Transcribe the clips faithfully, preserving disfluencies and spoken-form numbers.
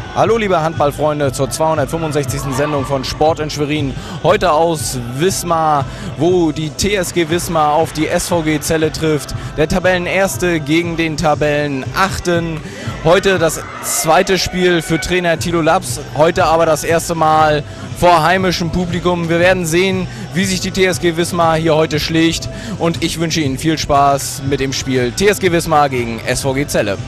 Hallo liebe Handballfreunde zur zweihundertfünfundsechzigsten Sendung von Sport in Schwerin. Heute aus Wismar, wo die T S G Wismar auf die S V G Celle trifft. Der Tabellenerste gegen den Tabellenachten. Heute das zweite Spiel für Trainer Thilo Laps. Heute aber das erste Mal vor heimischem Publikum. Wir werden sehen, wie sich die T S G Wismar hier heute schlägt. Und ich wünsche Ihnen viel Spaß mit dem Spiel T S G Wismar gegen S V G Celle.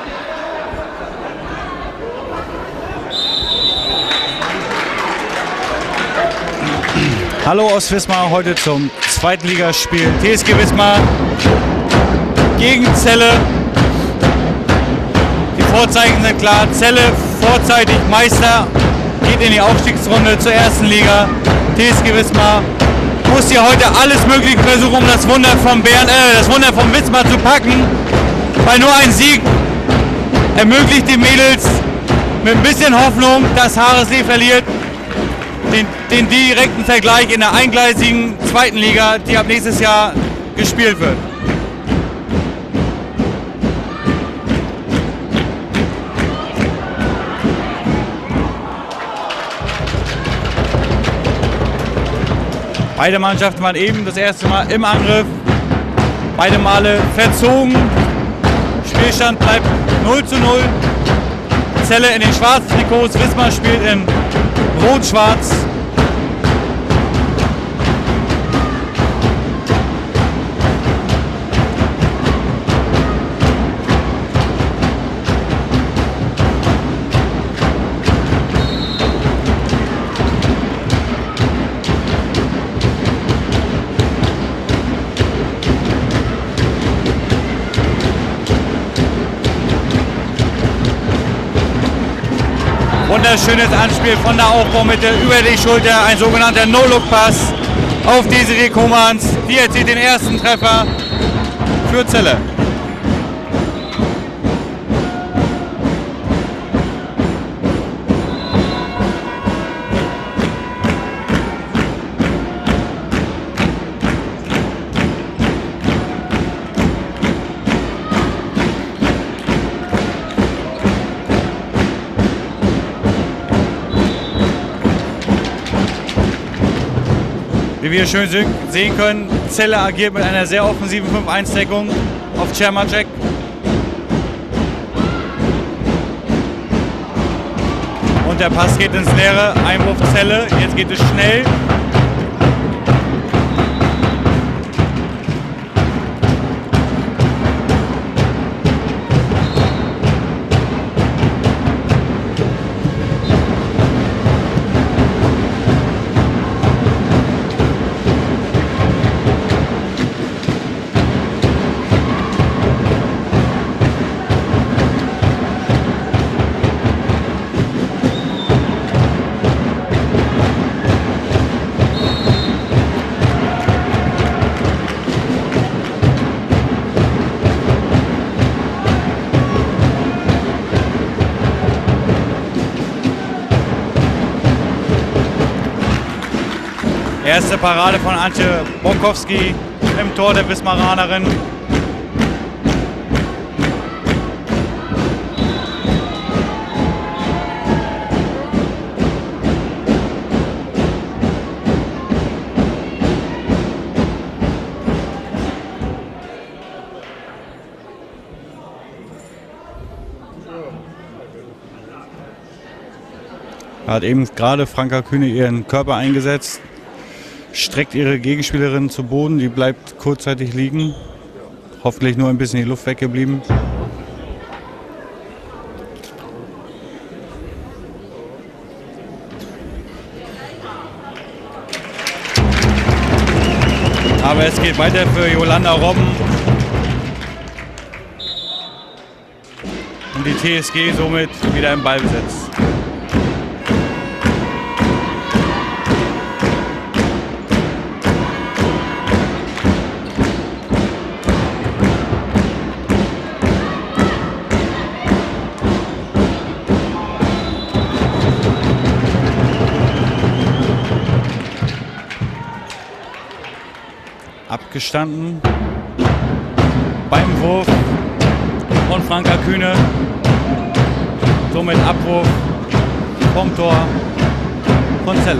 Hallo aus Wismar, heute zum Zweitligaspiel T S G Wismar gegen Celle. Die Vorzeichen sind klar, Celle vorzeitig Meister, geht in die Aufstiegsrunde zur ersten Liga. T S G Wismar muss hier heute alles Mögliche versuchen, um das Wunder von Bern, äh, das Wunder von Wismar zu packen, weil nur ein Sieg ermöglicht den Mädels mit ein bisschen Hoffnung, dass H R S D verliert, Den, den direkten Vergleich in der eingleisigen zweiten Liga, die ab nächstes Jahr gespielt wird. Beide Mannschaften waren eben das erste Mal im Angriff, beide Male verzogen. Spielstand bleibt null zu null. Celle in den schwarzen Trikots, Wismar spielt in Rot-Schwarz. Wunderschönes Anspiel von der Aufbaumitte über die Schulter, ein sogenannter No-Look-Pass auf Desiree Komans. Die erzielt den ersten Treffer für Celle. Wie wir schön sehen können, Celle agiert mit einer sehr offensiven fünf eins Deckung auf Cermacek. Und der Pass geht ins Leere, Einwurf Celle, jetzt geht es schnell. Erste Parade von Antje Bonkowski im Tor der Wismaranerin. Hat eben gerade Franka Kühne ihren Körper eingesetzt. Streckt ihre Gegenspielerin zu Boden, die bleibt kurzzeitig liegen. Hoffentlich nur ein bisschen die Luft weggeblieben. Aber es geht weiter für Jolanda Robben. Und die T S G somit wieder im Ballbesitz. Abgestanden beim Wurf von Franka Kühne, somit Abwurf vom Tor von Celle.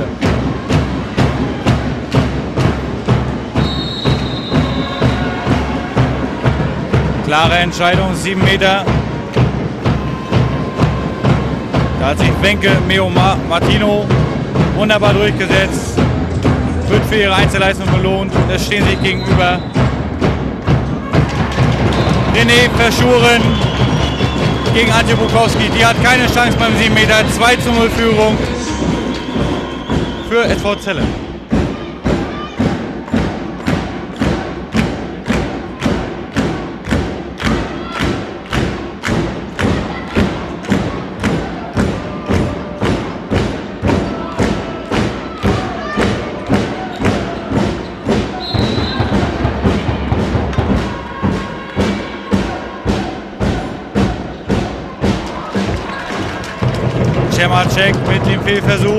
Klare Entscheidung, sieben Meter. Da hat sich Wenke Meo Martino wunderbar durchgesetzt. Wird für ihre Einzelleistung belohnt. Es stehen sich gegenüber René Verschuren gegen Antje Bukowski. Die hat keine Chance beim sieben Meter. zwei zu null Führung für S V Celle. Cemacek mit dem Fehlversuch.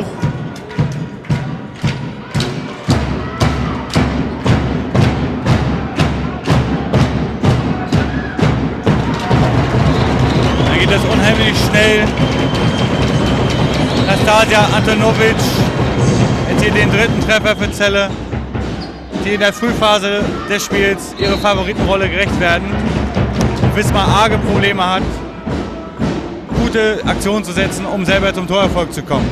Da geht es unheimlich schnell. Nastasia Antonovic erzielt den dritten Treffer für Celle, die in der Frühphase des Spiels ihre Favoritenrolle gerecht werden. Wismar arge Probleme hat, gute Aktionen zu setzen, um selber zum Torerfolg zu kommen.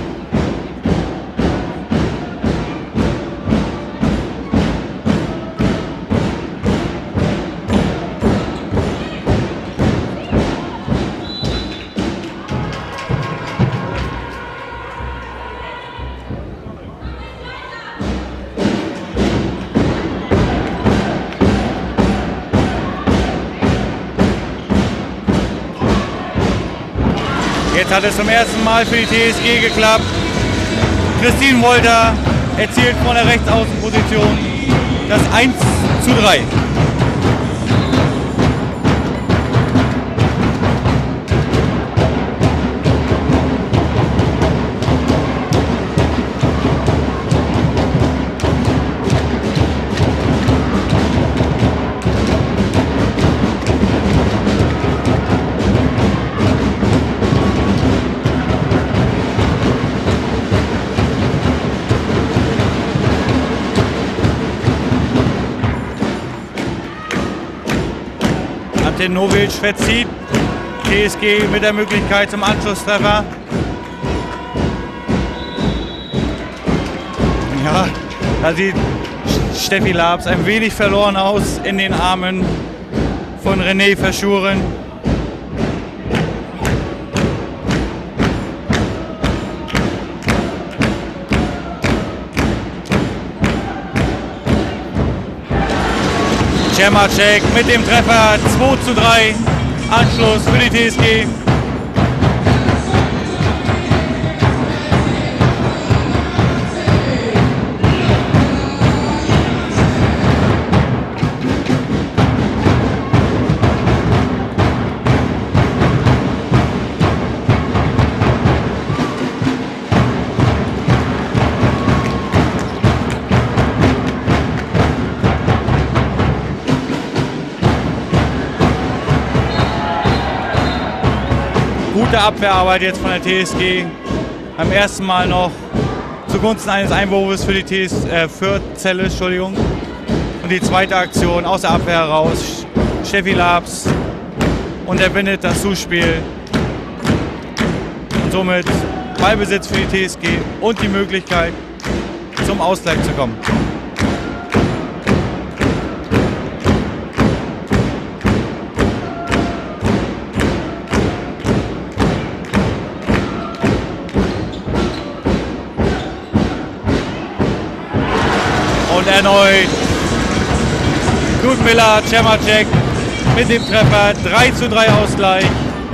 Jetzt hat es zum ersten Mal für die T S G geklappt. Christine Wolter erzielt von der Rechtsaußenposition das eins zu drei. Novic verzieht. T S G mit der Möglichkeit zum Anschlusstreffer. Ja, da sieht Steffi Labs ein wenig verloren aus in den Armen von René Verschuren. Cemacek mit dem Treffer zwei zu drei, Anschluss für die T S G. Gute Abwehrarbeit jetzt von der T S G. Beim ersten Mal noch zugunsten eines Einwurfes für die T S, äh, für Celle, Entschuldigung. Und die zweite Aktion aus der Abwehr heraus. Steffi Labs unterbindet das Zuspiel. Und somit Ballbesitz für die T S G und die Möglichkeit zum Ausgleich zu kommen. Und erneut Ludmila Cemacek mit dem Treffer, drei zu drei Ausgleich.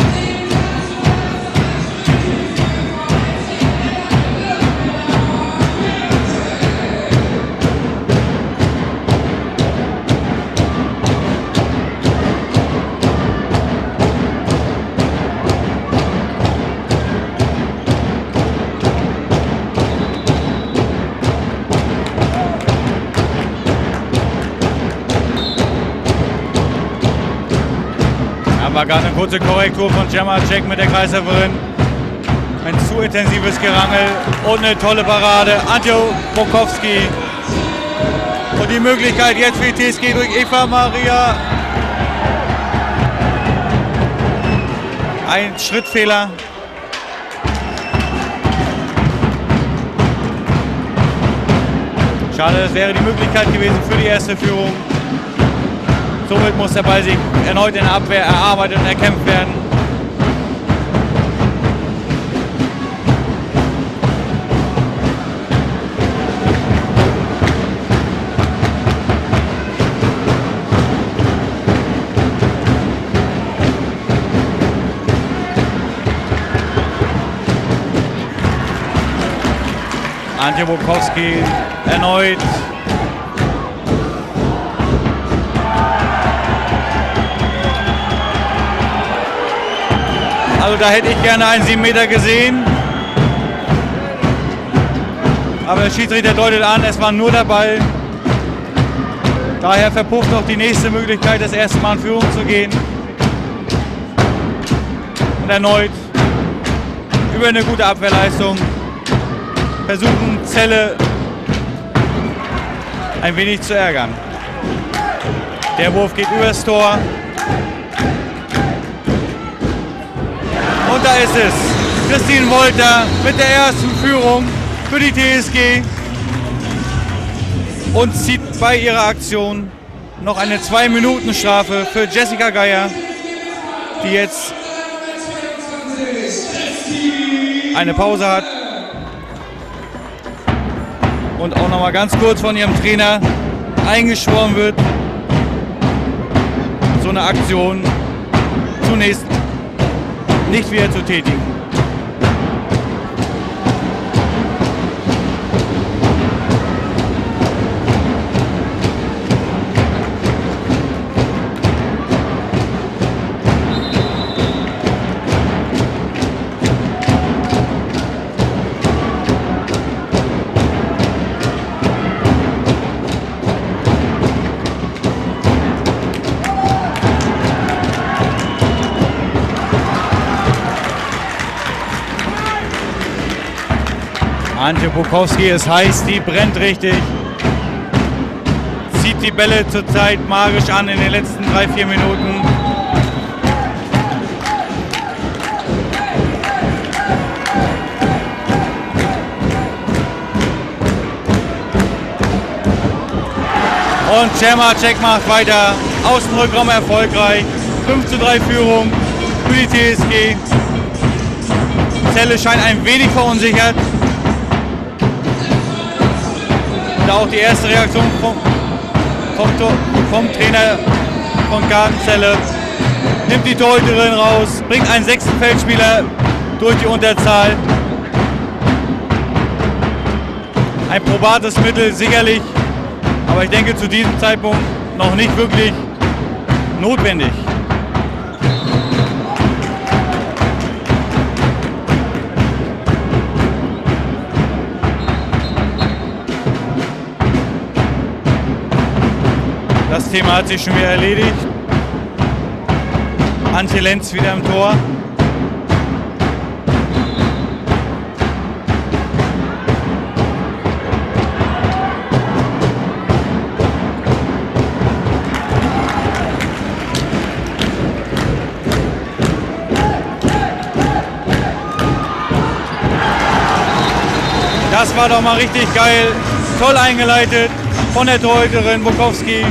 War gerade eine kurze Korrektur von Cemacek mit der Kreisläuferin. Ein zu intensives Gerangel und eine tolle Parade. Antje Bukowski. Und die Möglichkeit jetzt für die T S G durch Eva Maria. Ein Schrittfehler. Schade, das wäre die Möglichkeit gewesen für die erste Führung. Somit muss der Ball sich erneut in der Abwehr erarbeitet und erkämpft werden. Antje Bukowski erneut. Also da hätte ich gerne einen sieben Meter gesehen. Aber der Schiedsrichter deutet an, es war nur der Ball. Daher verpufft auch die nächste Möglichkeit, das erste Mal in Führung zu gehen. Und erneut über eine gute Abwehrleistung versuchen Celle ein wenig zu ärgern. Der Wurf geht übers Tor. Und da ist es. Christine Wolter mit der ersten Führung für die T S G und zieht bei ihrer Aktion noch eine zwei Minuten Strafe für Jessica Geier, die jetzt eine Pause hat und auch noch mal ganz kurz von ihrem Trainer eingeschworen wird, so eine Aktion zunächst nicht wieder zu tätigen. Antje Bukowski, es heißt, die brennt richtig. Zieht die Bälle zurzeit magisch an in den letzten drei, vier Minuten. Und Czermacek macht weiter. Außenrückraum erfolgreich. fünf zu drei Führung für die T S G. Celle scheint ein wenig verunsichert. Da auch die erste Reaktion vom, vom, vom Trainer von Gartenzelle. Nimmt die Torhüterin raus, bringt einen sechsten Feldspieler durch die Unterzahl. Ein probates Mittel sicherlich, aber ich denke zu diesem Zeitpunkt noch nicht wirklich notwendig. Das Thema hat sich schon wieder erledigt. Antje Lenz wieder im Tor. Das war doch mal richtig geil. Toll eingeleitet von der Torhüterin Bukowski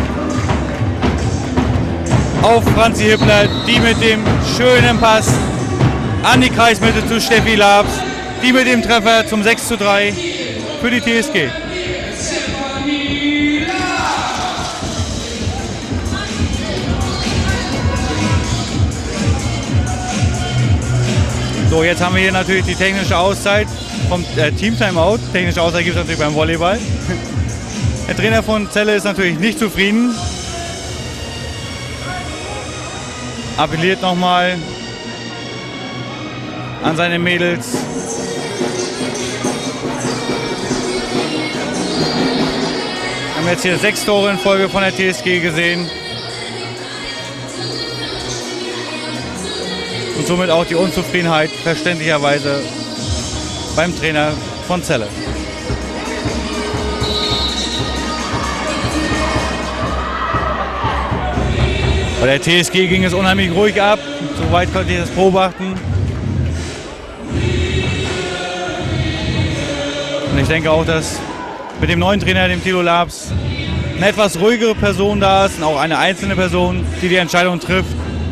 auf Franzi Hippler, die mit dem schönen Pass an die Kreismitte zu Steffi Labs, die mit dem Treffer zum sechs zu drei für die T S G. So, jetzt haben wir hier natürlich die technische Auszeit vom äh, Team-Timeout. Technische Auszeit gibt es natürlich beim Volleyball. Der Trainer von Celle ist natürlich nicht zufrieden. Appelliert nochmal an seine Mädels. Wir haben jetzt hier sechs Tore in Folge von der T S G gesehen. Und somit auch die Unzufriedenheit verständlicherweise beim Trainer von Celle. Bei der T S G ging es unheimlich ruhig ab, soweit konnte ich das beobachten. Und ich denke auch, dass mit dem neuen Trainer, dem Thilo Labs, eine etwas ruhigere Person da ist und auch eine einzelne Person, die die Entscheidung trifft.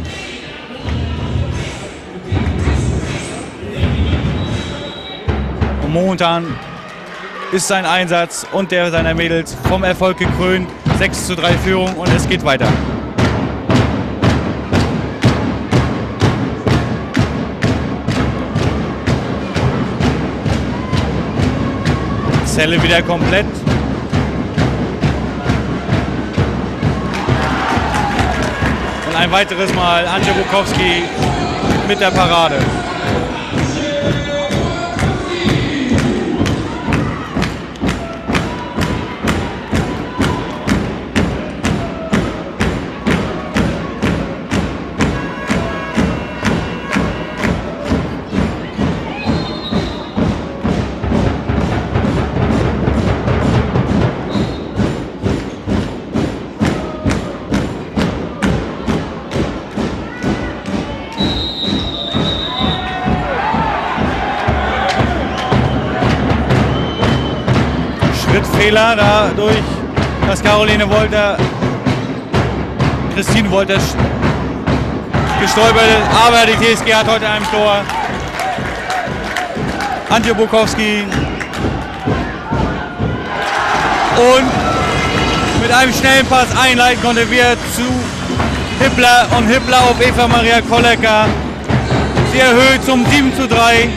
Und momentan ist sein Einsatz und der seiner Mädels vom Erfolg gekrönt. sechs zu drei Führung und es geht weiter. Zelle wieder komplett. Und ein weiteres Mal Ante Bukowski mit der Parade. Fehler dadurch, dass Caroline Wolter, Christine Wolter gestolpert ist, aber die T S G hat heute ein Tor. Antje Bukowski und mit einem schnellen Pass einleiten konnte wir zu Hippler und Hippler auf Eva Maria Kollecker. Sie erhöht zum sieben zu drei.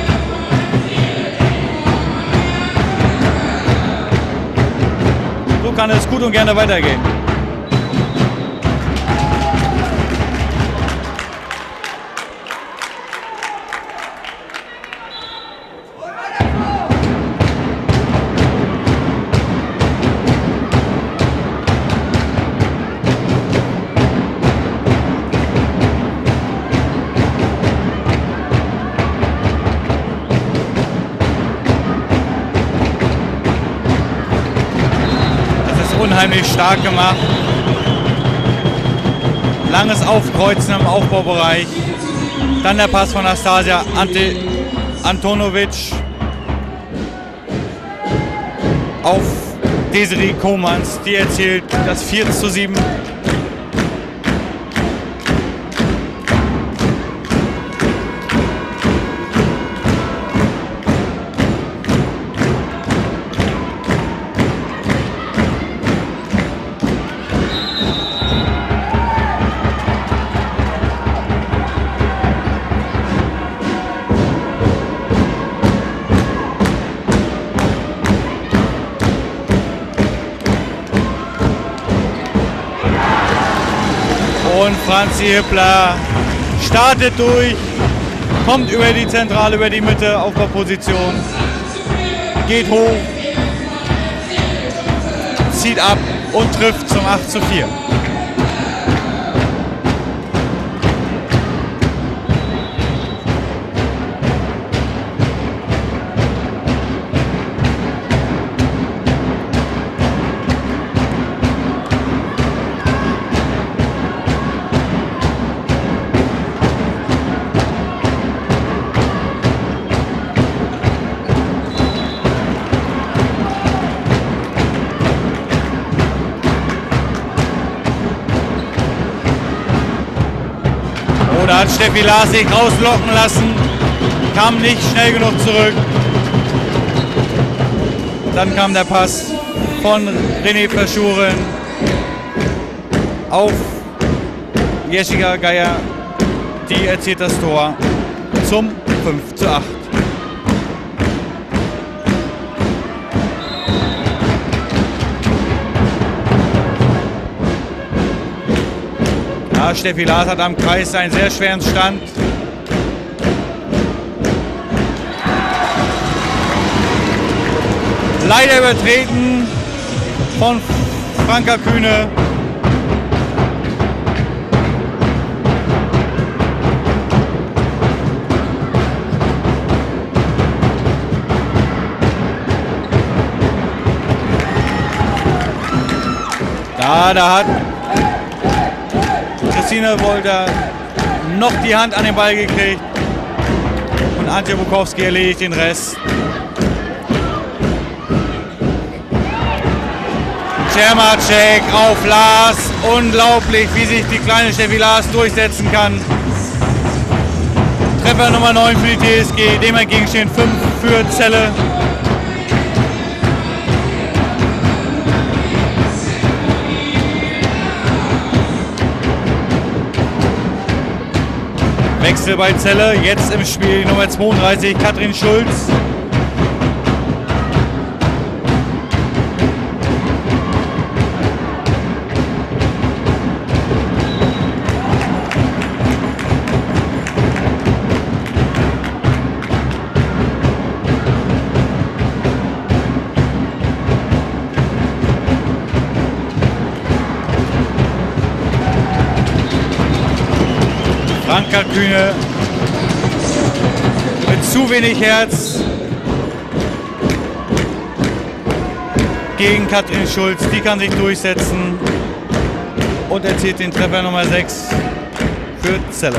So kann es gut und gerne weitergehen. Unheimlich stark gemacht. Langes Aufkreuzen im Aufbaubereich. Dann der Pass von Anastasia Ante Antonovic auf Desiree Komans. Die erzielt das vier zu sieben. Und Franzi Hippler startet durch, kommt über die Zentrale, über die Mitte, Aufbauposition, geht hoch, zieht ab und trifft zum acht zu vier. Da hat Steffi Lars sich rauslocken lassen, kam nicht schnell genug zurück. Dann kam der Pass von René Verschuren auf Jessica Geier. Die erzielt das Tor zum fünf zu acht. Ja, Steffi Lars hat am Kreis einen sehr schweren Stand. Leider übertreten von Franka Kühne. Da, da hat Christine Wolter noch die Hand an den Ball gekriegt und Antje Bukowski erledigt den Rest. Czermacek auf Lars. Unglaublich, wie sich die kleine Steffi Lars durchsetzen kann. Treffer Nummer neun für die T S G, dem entgegenstehen fünf für Celle. Wechsel bei Celle, jetzt im Spiel Nummer zweiunddreißig, Katrin Schulz. Franka Kühne mit zu wenig Herz gegen Katrin Schulz. Die kann sich durchsetzen und erzielt den Treffer Nummer sechs für Celle.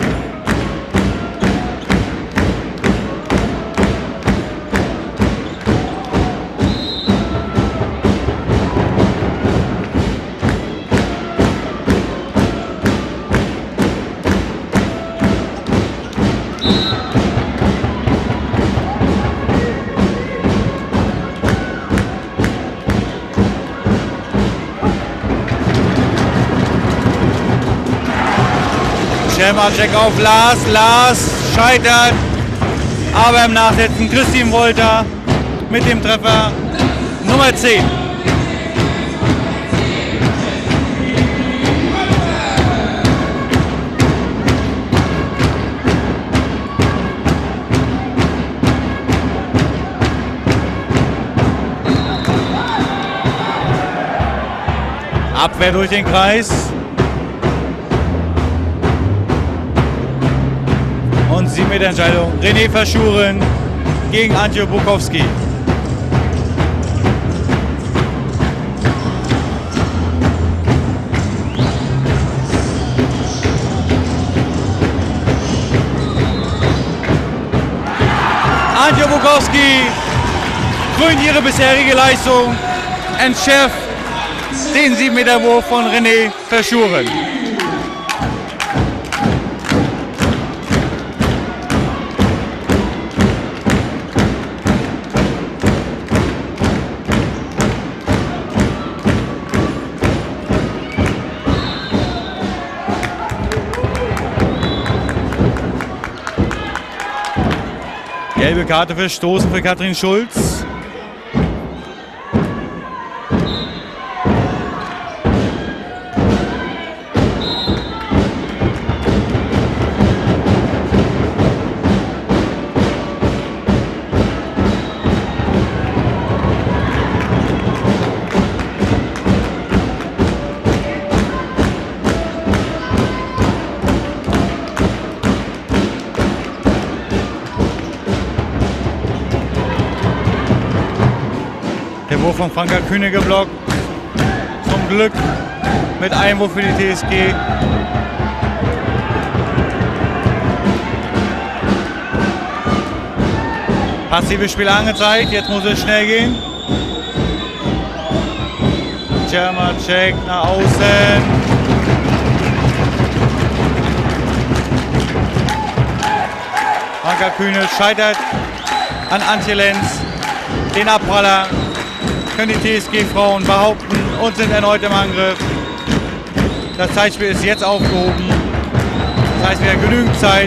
Check auf Lars, Lars scheitert, aber im Nachsetzen Christine Wolter mit dem Treffer Nummer zehn. Abwehr durch den Kreis. Und sieben Meter Entscheidung. René Verschuren gegen Antje Bukowski. Antje Bukowski krönt ihre bisherige Leistung, entschärft den sieben Meter Wurf von René Verschuren. Gelbe Karte für Stoßen für Katrin Schulz. Der Wurf von Franka Kühne geblockt. Zum Glück mit Einwurf für die T S G. Passives Spiel angezeigt, jetzt muss es schnell gehen. Czermacek nach außen. Franka Kühne scheitert an Antje Lenz. Den Abpraller können die T S G-Frauen behaupten und sind erneut im Angriff. Das Zeitspiel ist jetzt aufgehoben. Das heißt, wir haben genügend Zeit.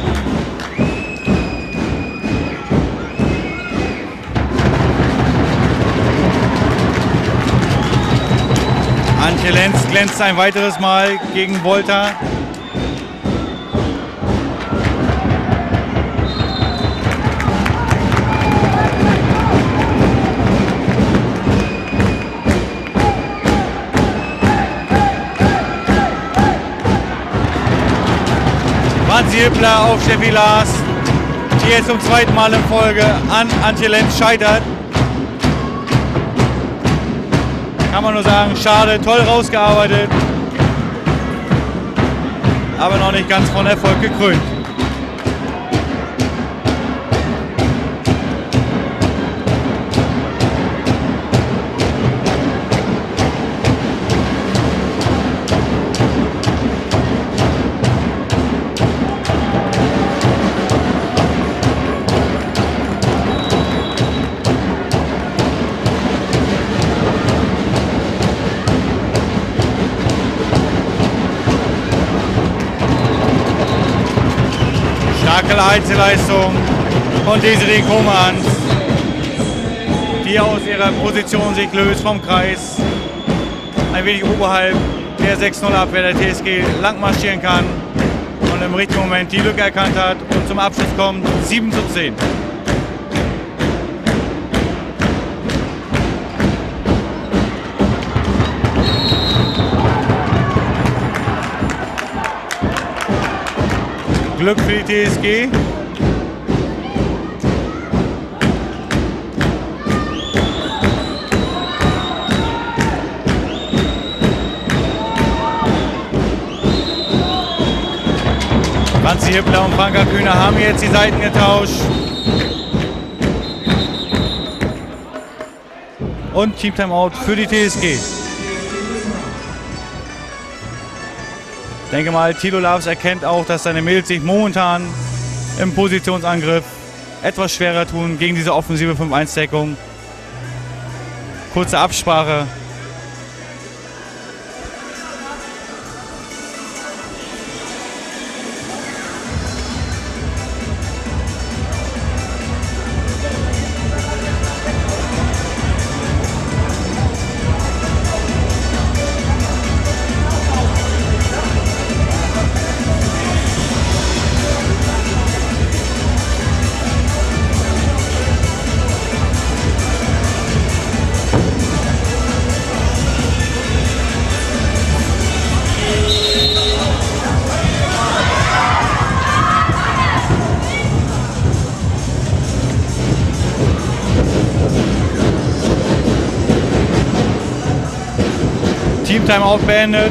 Antje Lenz glänzt ein weiteres Mal gegen Wolter. Franzi Hippler auf Steffi Lars, die jetzt zum zweiten Mal in Folge an Antje Lenz scheitert. Kann man nur sagen, schade, toll rausgearbeitet, aber noch nicht ganz von Erfolg gekrönt. Starke Einzelleistung von Desiree Koman, die aus ihrer Position sich löst vom Kreis, ein wenig oberhalb der sechs null Abwehr der T S G lang marschieren kann und im richtigen Moment die Lücke erkannt hat und zum Abschluss kommt sieben zu zehn. Glück für die T S G. Franzi Hippler und Franka Kühner haben jetzt die Seiten getauscht. Und Team Timeout für die T S G. Ich denke mal, Thilo Lavs erkennt auch, dass seine Mädels sich momentan im Positionsangriff etwas schwerer tun gegen diese offensive fünf eins Deckung. Kurze Absprache. Timeout beendet.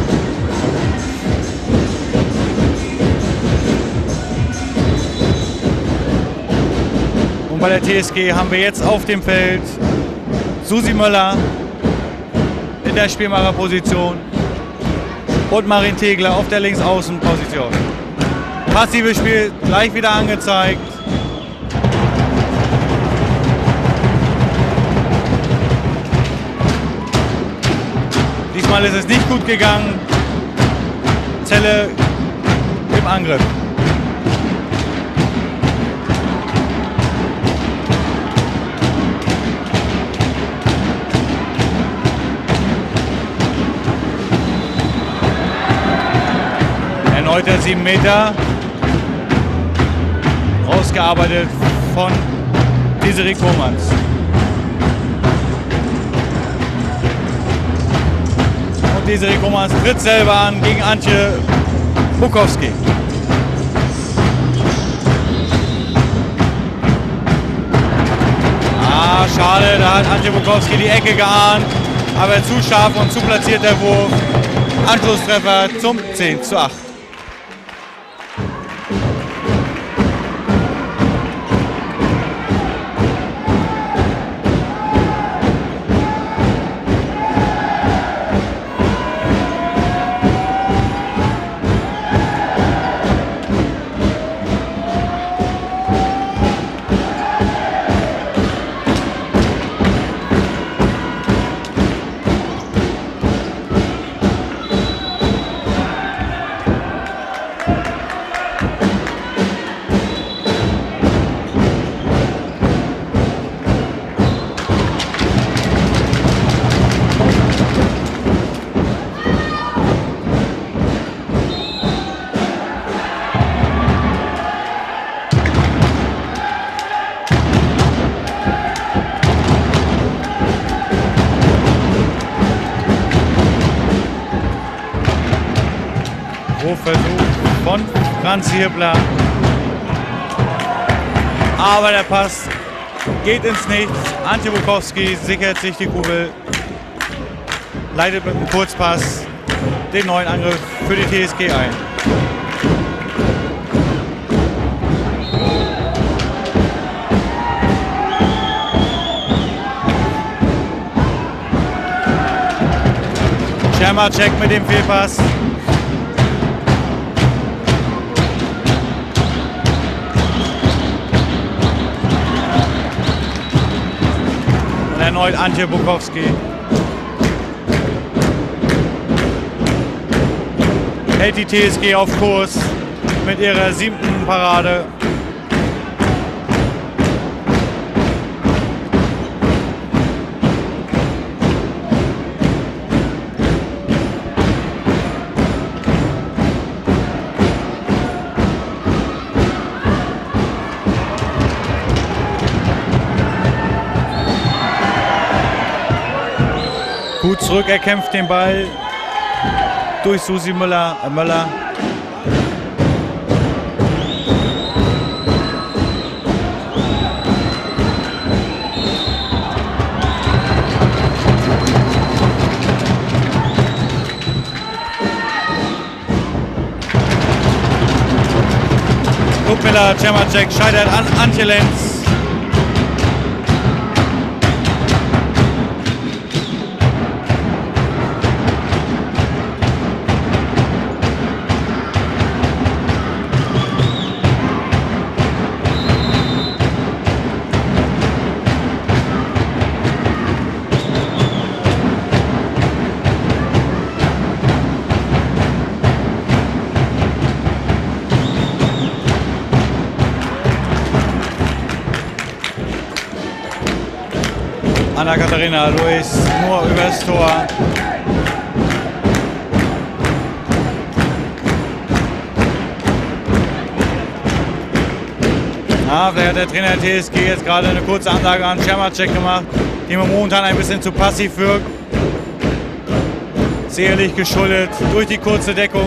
Und bei der T S G haben wir jetzt auf dem Feld Susi Möller in der Spielmacherposition und Marin Tegler auf der Linksaußenposition. Passives Spiel gleich wieder angezeigt. Diesmal ist es nicht gut gegangen. Zelle im Angriff. Erneuter sieben Meter. Rausgearbeitet von Desiree Kohlmanns. Desiree Kohlmanns tritt selber an gegen Antje Bukowski. Ah, schade, da hat Antje Bukowski die Ecke geahnt, aber zu scharf und zu platziert der Wurf. Anschlusstreffer zum zehn zu acht. Versuch von Franzi Hippler. Aber der Pass geht ins Nichts. Antje Bukowski sichert sich die Kugel. Leitet mit einem Kurzpass den neuen Angriff für die T S G ein. Schermacek mit dem Fehlpass. Erneut Antje Bukowski. Hält die T S G auf Kurs mit ihrer siebten Parade. Gut zurück, er kämpft den Ball durch Susi Müller, äh Möller. Topmiller, Cemacek scheitert an Antje Lenz. Anna-Katharina Luis nur übers Tor. Ja, vielleicht hat der Trainer der T S G jetzt gerade eine kurze Ansage an Cemacek gemacht, die mir momentan ein bisschen zu passiv wirkt. Sicherlich geschuldet durch die kurze Deckung.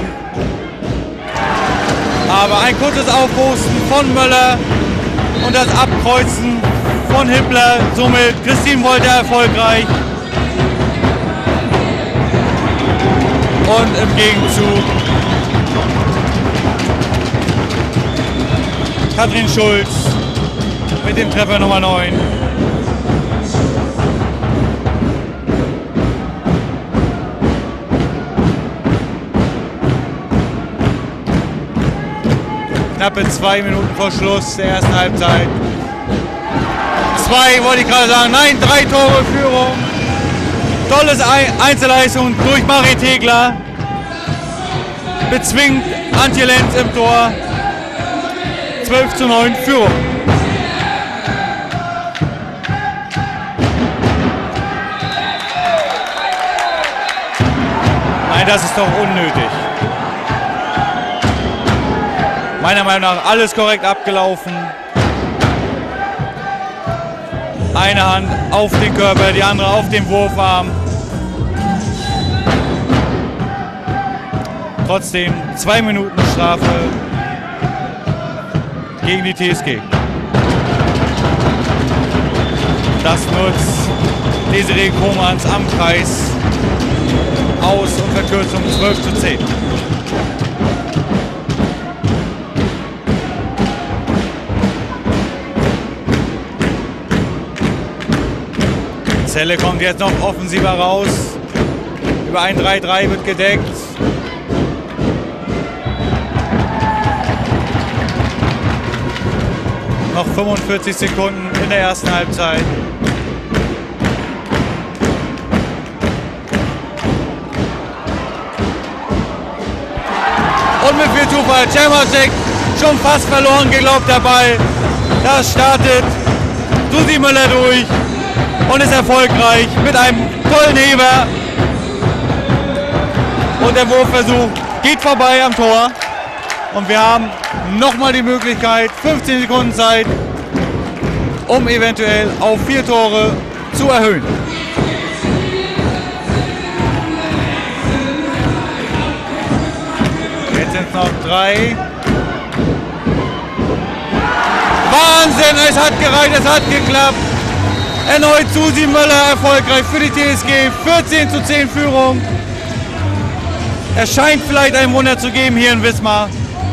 Aber ein kurzes Aufposten von Möller und das Abkreuzen von Hippler, somit Christine Wolter erfolgreich. Und im Gegenzug Katrin Schulz mit dem Treffer Nummer neun. Knappe zwei Minuten vor Schluss der ersten Halbzeit. Zwei, wollte ich gerade sagen, nein, drei Tore Führung. Tolles Einzelleistung durch Marie Tegler. Bezwingt Antje Lenz im Tor. zwölf zu neun Führung. Nein, das ist doch unnötig. Meiner Meinung nach alles korrekt abgelaufen. Eine Hand auf den Körper, die andere auf den Wurfarm. Trotzdem zwei Minuten Strafe gegen die T S G. Das nutzt Desiree Kromans am Kreis aus und verkürzt um zwölf zu zehn. Zelle kommt jetzt noch offensiver raus. Über ein drei drei wird gedeckt. Noch fünfundvierzig Sekunden in der ersten Halbzeit. Und mit viel Zufall, Cemacek schon fast verloren geglaubt der Ball. Das startet Susi Müller durch. Und ist erfolgreich mit einem tollen Heber. Und der Wurfversuch geht vorbei am Tor. Und wir haben nochmal die Möglichkeit, fünfzehn Sekunden Zeit, um eventuell auf vier Tore zu erhöhen. Jetzt sind es noch drei. Wahnsinn, es hat gereicht, es hat geklappt. Erneut Susi Möller erfolgreich für die T S G, vierzehn zu zehn Führung. Es scheint vielleicht ein Wunder zu geben hier in Wismar.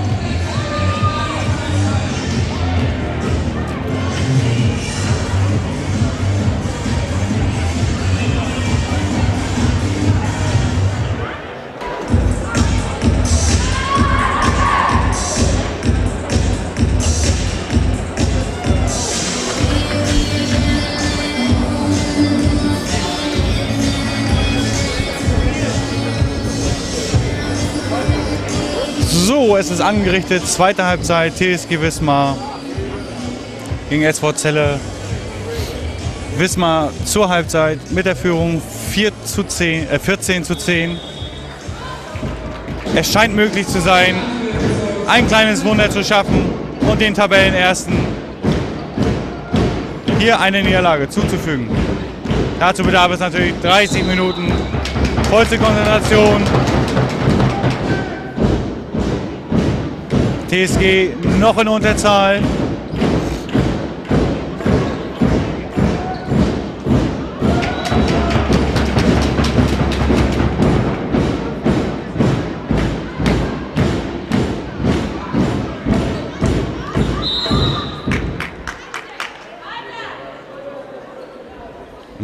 So, es ist angerichtet, zweite Halbzeit, T S G Wismar gegen S V Celle. Wismar zur Halbzeit mit der Führung vier zu zehn, äh vierzehn zu zehn. Es scheint möglich zu sein, ein kleines Wunder zu schaffen und den Tabellenersten hier eine Niederlage zuzufügen. Dazu bedarf es natürlich dreißig Minuten vollste Konzentration. T S G noch in Unterzahl.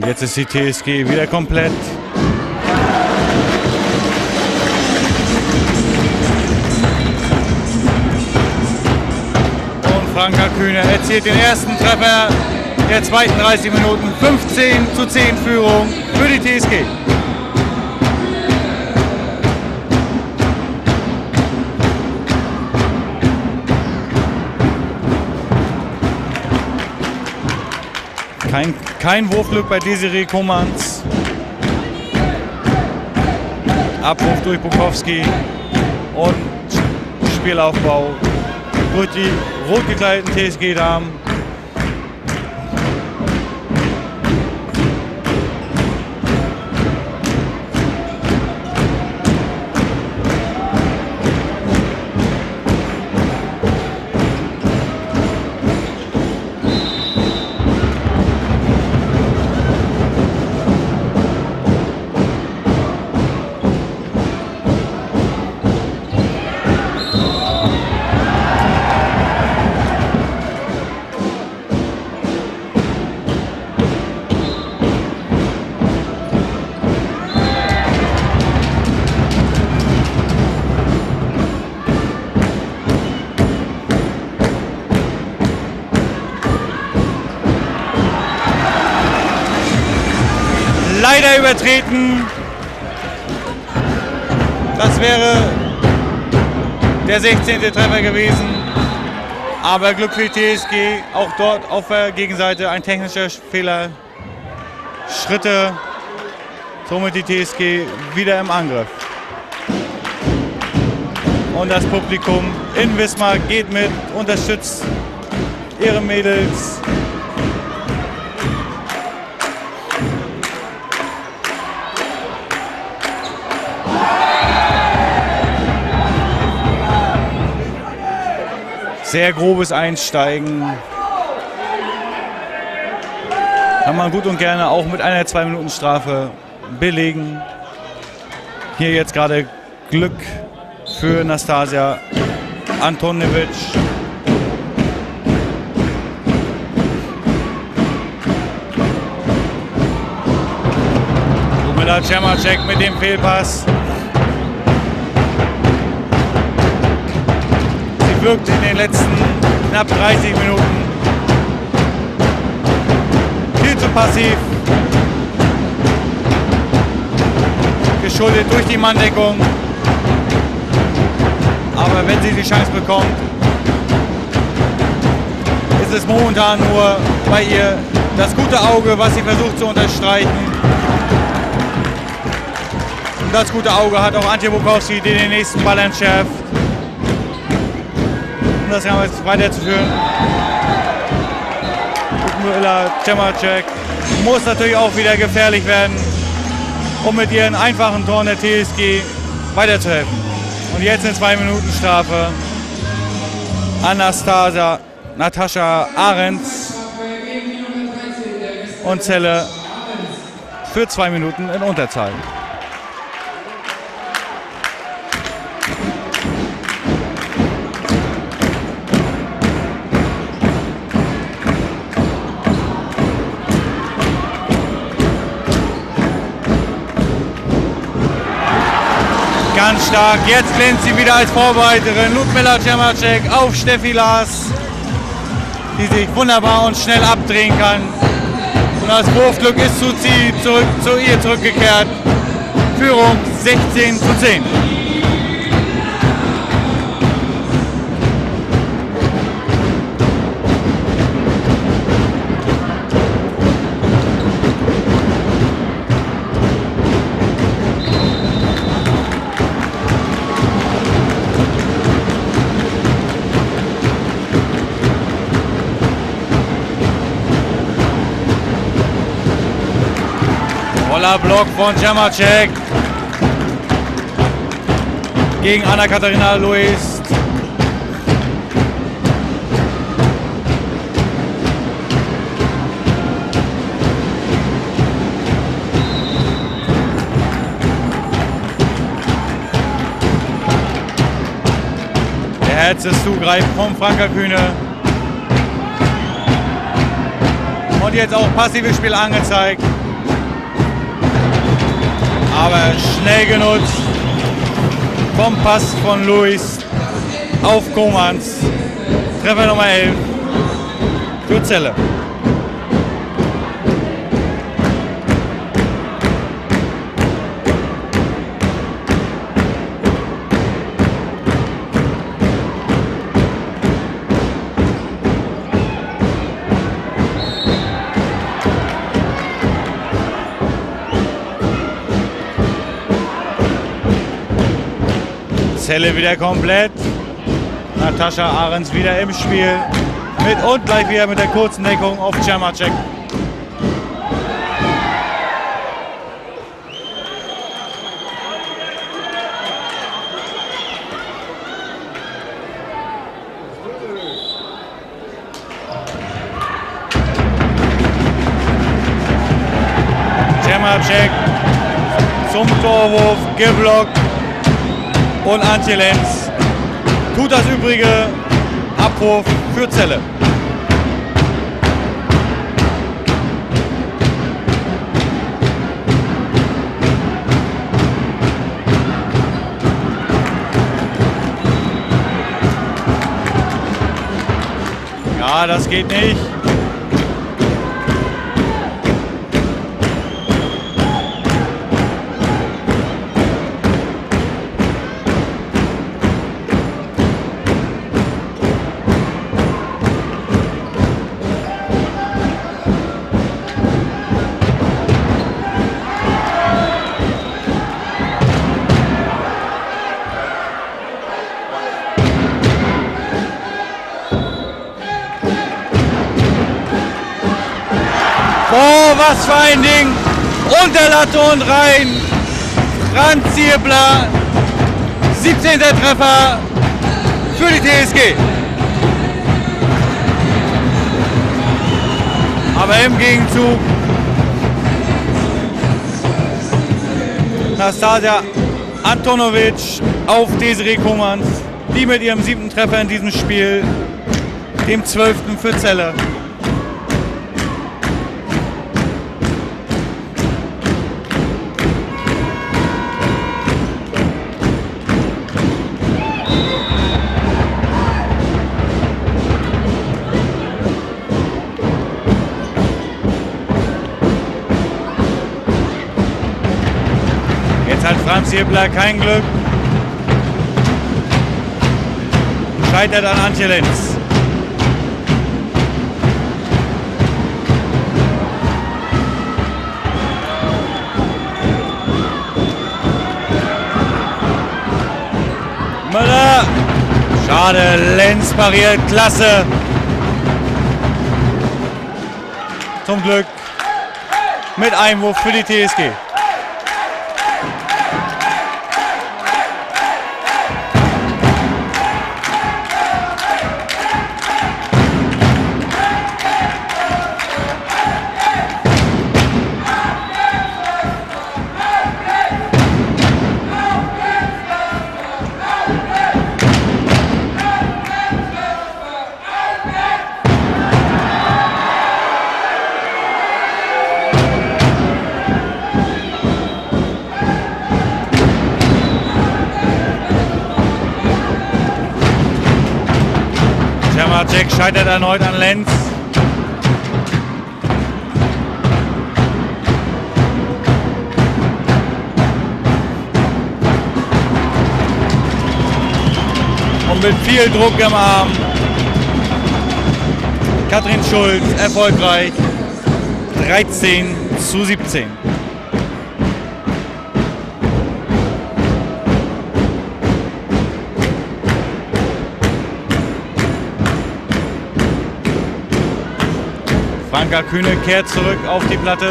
Jetzt ist die T S G wieder komplett. Und Franka Kühne erzielt den ersten Treffer der zweiten dreißig Minuten. fünfzehn zu zehn Führung für die T S G. Kein, kein Wurfglück bei Desiree Kommans. Abwurf durch Bukowski und Spielaufbau durch die rot gekleideten T S G-Damen. Leider übertreten. Das wäre der sechzehnte Treffer gewesen. Aber Glück für die T S G. Auch dort auf der Gegenseite ein technischer Fehler. Schritte. Somit die T S G wieder im Angriff. Und das Publikum in Wismar geht mit, unterstützt ihre Mädels. Sehr grobes Einsteigen. Kann man gut und gerne auch mit einer zwei Minuten Strafe belegen. Hier jetzt gerade Glück für Nastasia Antonevic. Lumila Cemacek mit dem Fehlpass. Wirkt in den letzten knapp dreißig Minuten viel zu passiv, geschuldet durch die Manndeckung, aber wenn sie die Chance bekommt, ist es momentan nur bei ihr das gute Auge, was sie versucht zu unterstreichen. Und das gute Auge hat auch Antje Bukowski, die den nächsten Ball entschärft. Um das Ganze weiterzuführen. Ludmila Cemacek muss natürlich auch wieder gefährlich werden, um mit ihren einfachen Toren der T S G weiterzuhelfen. Und jetzt eine zwei Minuten Strafe. Anastasia, Natascha Ahrens und Zelle für zwei Minuten in Unterzahl. Ganz stark, jetzt glänzt sie wieder als Vorbereiterin. Ludmila Cemacek auf Steffi Lars, die sich wunderbar und schnell abdrehen kann. Und das Wurfglück ist zu, sie zurück, zu ihr zurückgekehrt. Führung sechzehn zu zehn. Toller Block von Cemacek gegen Anna-Katharina Luis. Der Herzenszugreif von Franka Kühne. Und jetzt auch passives Spiel angezeigt aber schnell genutzt vom Pass von Luis auf Komans. Treffer Nummer elf für Celle. Celle wieder komplett. Natascha Ahrens wieder im Spiel. Mit und gleich wieder mit der kurzen Deckung auf Cermacek. Cermacek zum Torwurf geblockt. Und Antje Lenz tut das übrige. Abwurf für Celle. Ja, das geht nicht. Oh, was für ein Ding! Unter Latte und rein! Franz Zirbler, siebzehnter Treffer für die T S G. Aber im Gegenzug Nastasia Antonovic auf Desiree Komans, die mit ihrem siebten Treffer in diesem Spiel, dem zwölften für Celle. Hat Franz Zirbler kein Glück. Scheitert an Antje Lenz. Müller. Schade, Lenz pariert, klasse. Zum Glück mit Einwurf für die T S G. Cermacek scheitert erneut an Lenz. Und mit viel Druck im Arm Katrin Schulz erfolgreich. dreizehn zu siebzehn. Franka Kühne kehrt zurück auf die Platte.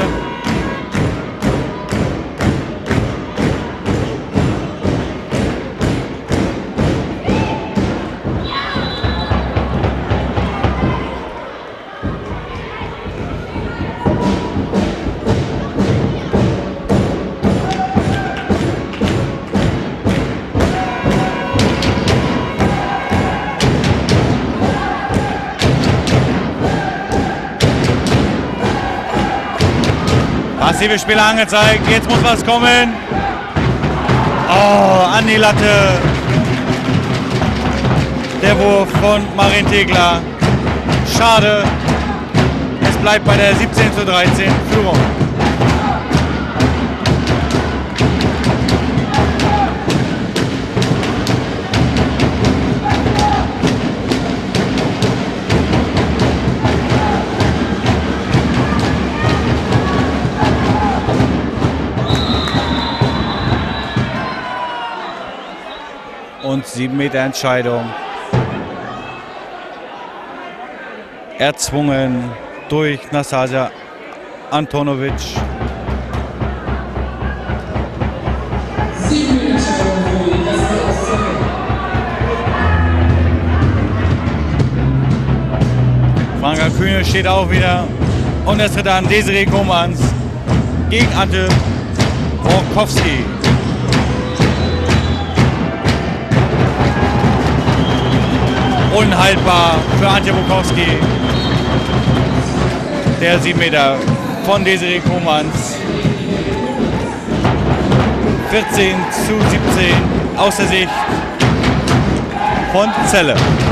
Passive Spieler angezeigt. Jetzt muss was kommen. Oh, an die Latte. Der Wurf von Marin Tegler. Schade. Es bleibt bei der siebzehn zu dreizehn Führung. Und sieben Meter Entscheidung. Erzwungen durch Nastasia Antonovic. Franka Kühne steht auch wieder. Und es tritt an Desiree Komans gegen Ante Borkowski. Unhaltbar für Antje Borkowski. Der sieben Meter von Desiree Komans. vierzehn zu siebzehn aus der Sicht von Celle.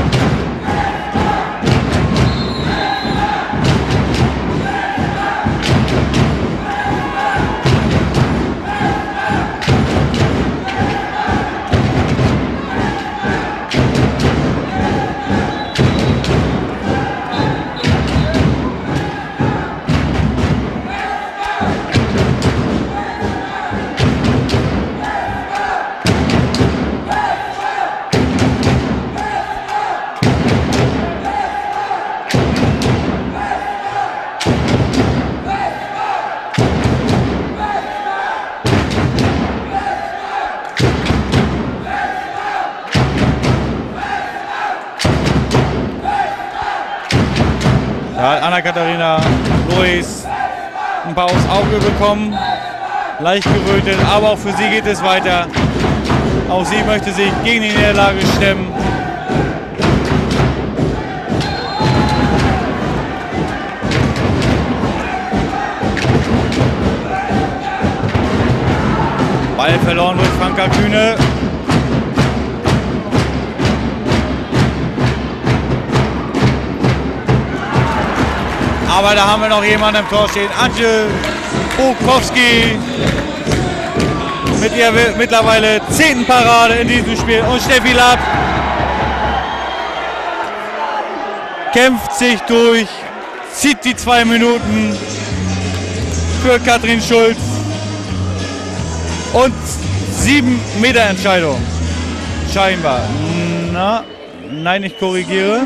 Da hat Anna-Katharina Lois ein paar aufs Auge bekommen, leicht gerötet, aber auch für sie geht es weiter. Auch sie möchte sich gegen die Niederlage stemmen. Ball verloren durch Franka Kühne. Aber da haben wir noch jemanden im Tor stehen. Antje Borkowski mit ihrer mittlerweile zehnten Parade in diesem Spiel. Und Steffi Lapp kämpft sich durch, zieht die zwei Minuten für Katrin Schulz. Und sieben Meter Entscheidung. Scheinbar. Na, nein, ich korrigiere.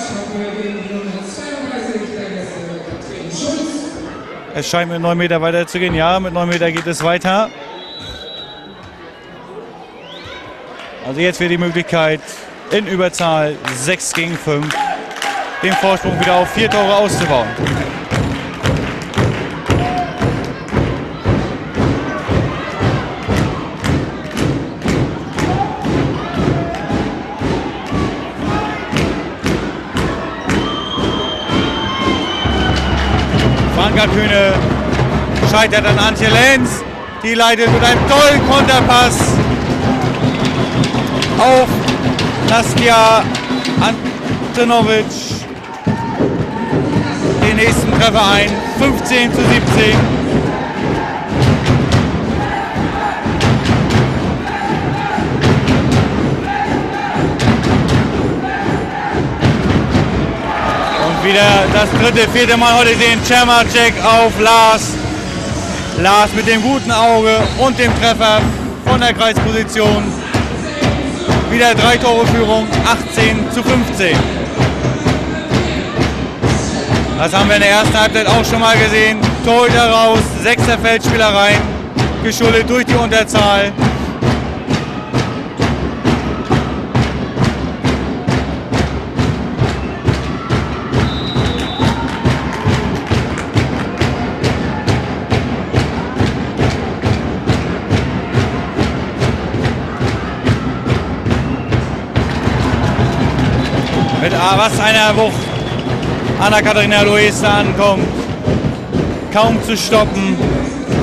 Es scheint mit neun Meter weiter zu gehen. Ja, mit neun Meter geht es weiter. Also jetzt wäre die Möglichkeit, in Überzahl sechs gegen fünf den Vorsprung wieder auf vier Tore auszubauen. Franka Kühne scheitert an Antje Lenz. Die leitet mit einem tollen Konterpass auf Nastja Antonovic den nächsten Treffer ein. fünfzehn zu siebzehn. Wieder das dritte, vierte Mal heute sehen. Czermacek auf Lars. Lars mit dem guten Auge und dem Treffer von der Kreisposition. Wieder drei Tore Führung, achtzehn zu fünfzehn. Das haben wir in der ersten Halbzeit auch schon mal gesehen. Torhüter raus, sechster Feldspieler rein, geschuldet durch die Unterzahl. Mit was einer Wucht Anna-Katharina Lois da ankommt. Kaum zu stoppen.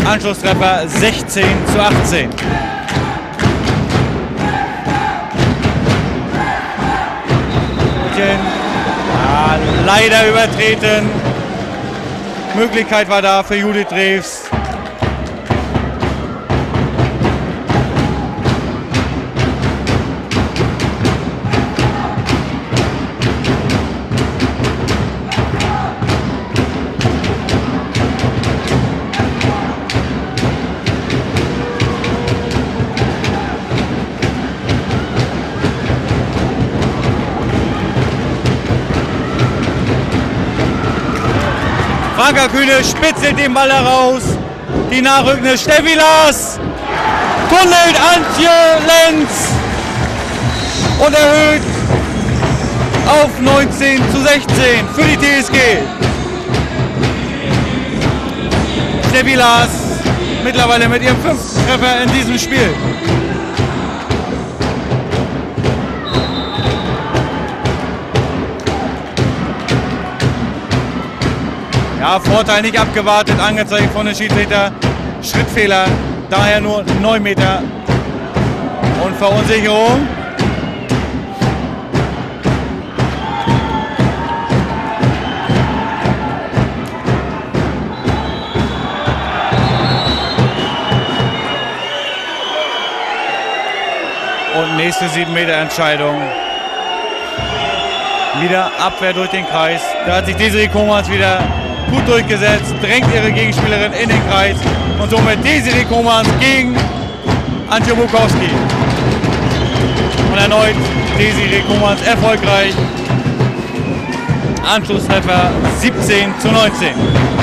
Anschlusstreffer sechzehn zu achtzehn. Ja, leider übertreten. Möglichkeit war da für Judith Drews. Franka Kühne spitzelt den Ball heraus. Die nachrückende Steffi Lars tunnelt Antje Lenz und erhöht auf neunzehn zu sechzehn für die T S G. Steffi Lars mittlerweile mit ihrem fünften Treffer in diesem Spiel. Ja, Vorteil nicht abgewartet, angezeigt von den Schiedsrichter. Schrittfehler, daher nur neun Meter. Und Verunsicherung. Und nächste sieben Meter Entscheidung. Wieder Abwehr durch den Kreis. Da hat sich Desiree Komans wieder gut durchgesetzt, drängt ihre Gegenspielerin in den Kreis und somit Desiree Komans gegen Antje Bukowski. Und erneut Desiree Komans erfolgreich. Anschlusstreffer siebzehn zu neunzehn.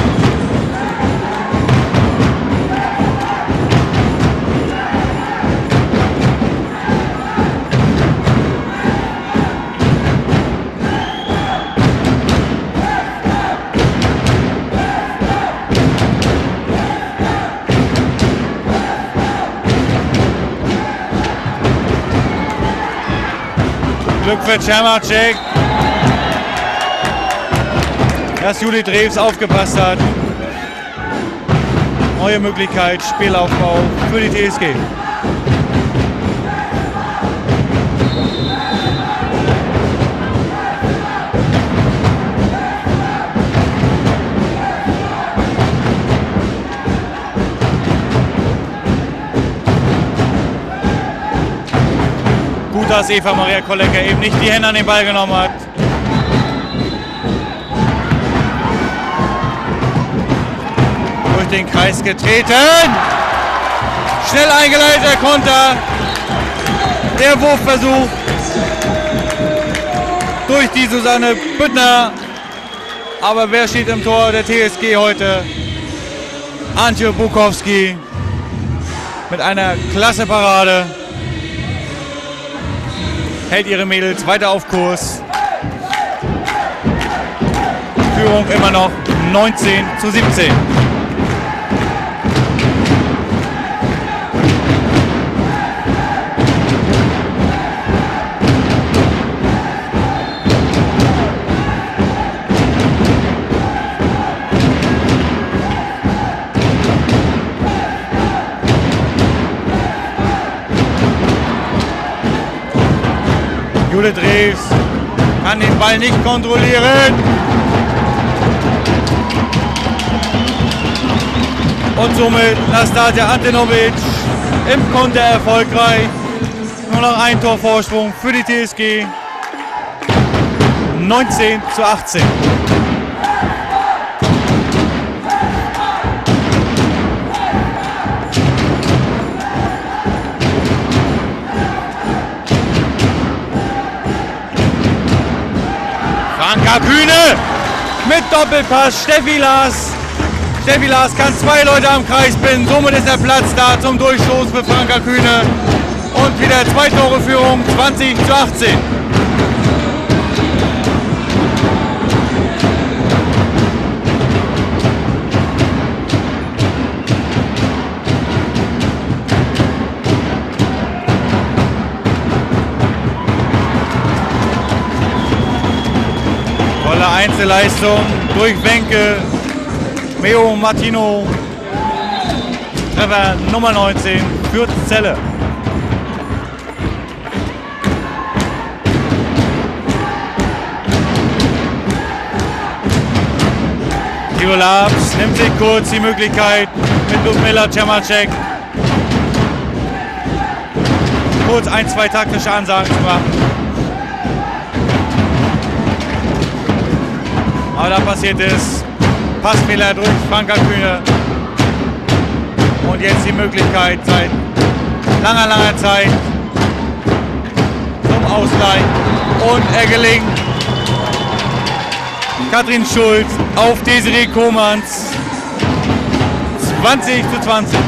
Glück für Czermacek, dass Judith Drews aufgepasst hat. Neue Möglichkeit, Spielaufbau für die T S G. Dass Eva Maria Kollecker eben nicht die Hände an den Ball genommen hat. Durch den Kreis getreten. Schnell eingeleiteter Konter. Der Wurfversuch durch die Susanne Büttner. Aber wer steht im Tor der T S G heute? Antje Bukowski mit einer klasse Parade. Hält ihre Mädels weiter auf Kurs. Führung immer noch neunzehn zu siebzehn. Judith Drews kann den Ball nicht kontrollieren. Und somit Nastasia Antenovic im Konter erfolgreich. Nur noch ein Torvorsprung für die T S G. neunzehn zu achtzehn. Franka Kühne mit Doppelpass, Steffi Lars. Steffi Lars kann zwei Leute am Kreis binden, somit ist der Platz da zum Durchstoß für Franka Kühne. Und wieder zwei Tore Führung, zwanzig zu achtzehn. Einzelleistung durch Wenke, Meo Martino Treffer Nummer neunzehn für Celle. Tilo Labs nimmt sich kurz die Möglichkeit mit Ludmila Cemacek kurz ein, zwei taktische Ansagen zu machen. Aber da passiert es. Passfehler durch Franka Kühne. Und jetzt die Möglichkeit seit langer, langer Zeit zum Ausgleich. Und er gelingt. Katrin Schulz auf Desiree Komans. zwanzig zu zwanzig.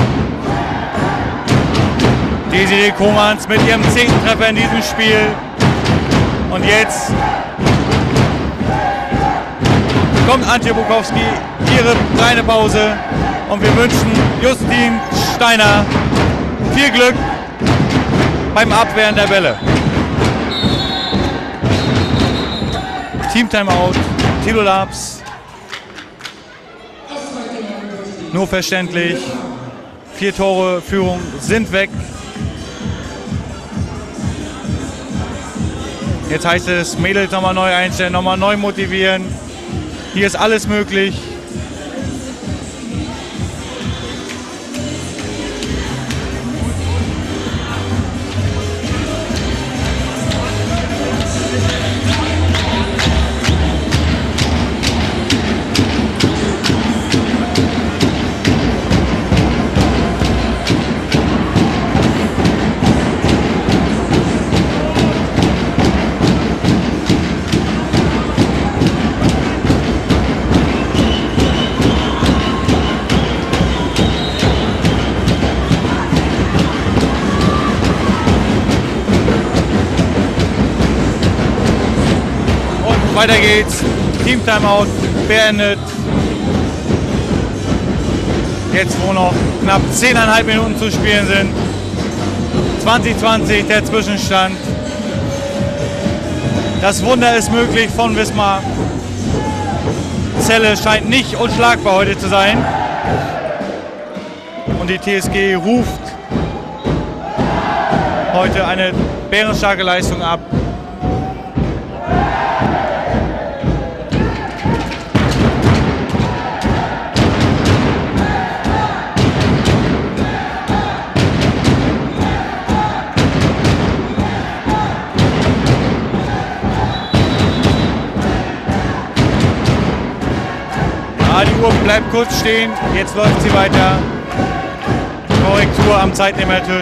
Desiree Komans mit ihrem zehnten Treffer in diesem Spiel. Und jetzt kommt Antje Bukowski, ihre kleine Pause. Und wir wünschen Justin Steiner viel Glück beim Abwehren der Bälle. Team Timeout, Tilo Labs. Nur verständlich. Vier Tore Führung sind weg. Jetzt heißt es, Mädels nochmal neu einstellen, nochmal neu motivieren. Hier ist alles möglich. Weiter geht's. Team Timeout beendet. Jetzt, wo noch knapp zehn Komma fünf Minuten zu spielen sind. zwanzig zwanzig der Zwischenstand. Das Wunder ist möglich von Wismar. Celle scheint nicht unschlagbar heute zu sein. Und die T S G ruft heute eine bärenstarke Leistung ab. Die Uhr bleibt kurz stehen, jetzt läuft sie weiter. Korrektur am Zeitnehmertisch.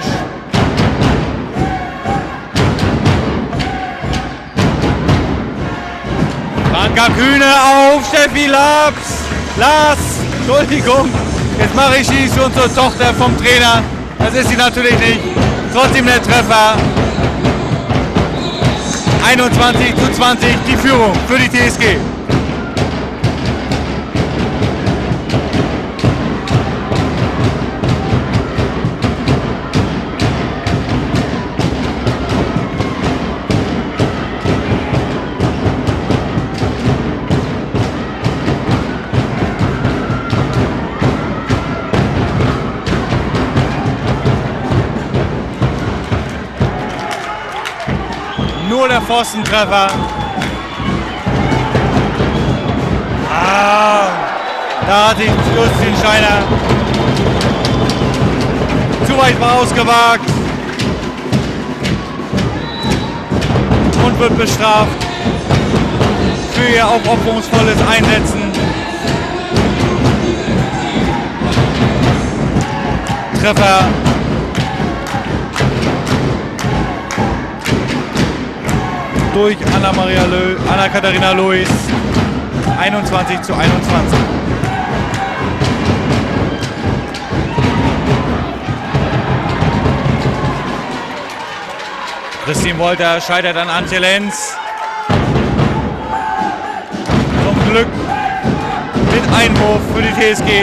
Franka Kühne auf Steffi Labs. Lars, Entschuldigung, jetzt mache ich sie schon zur Tochter vom Trainer. Das ist sie natürlich nicht. Trotzdem der Treffer. einundzwanzig zu zwanzig die Führung für die T S G. Nur der Pfostentreffer. Ah, da hat sich Justin Steiner zu weit rausgewagt und wird bestraft für ihr aufopferungsvolles Einsetzen. Treffer. Durch Anna-Maria Lö, Anna-Katharina Lois, einundzwanzig zu einundzwanzig. Christine Wolter scheitert an Antje Lenz. Zum Glück mit Einwurf für die T S G.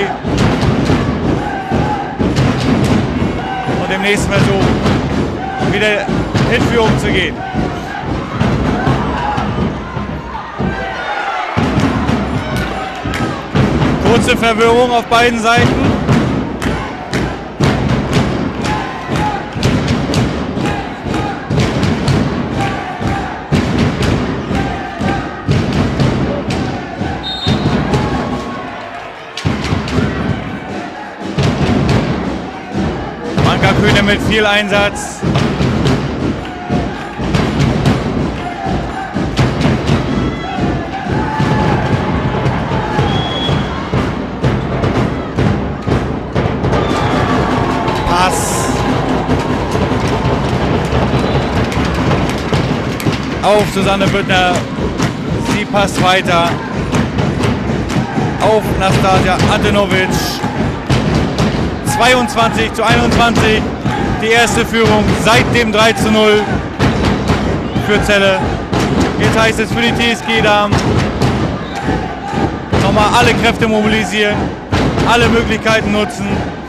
Und im nächsten Versuch wieder in Führung zu gehen. Kurze Verwirrung auf beiden Seiten. hier mit viel Einsatz. Pass. Auf Susanne Büttner. Sie passt weiter. Auf Nastasia Antenovic. zweiundzwanzig zu einundzwanzig. Die erste Führung seit dem drei zu null für Celle. Jetzt heißt es für die T S G-Damen nochmal alle Kräfte mobilisieren, alle Möglichkeiten nutzen.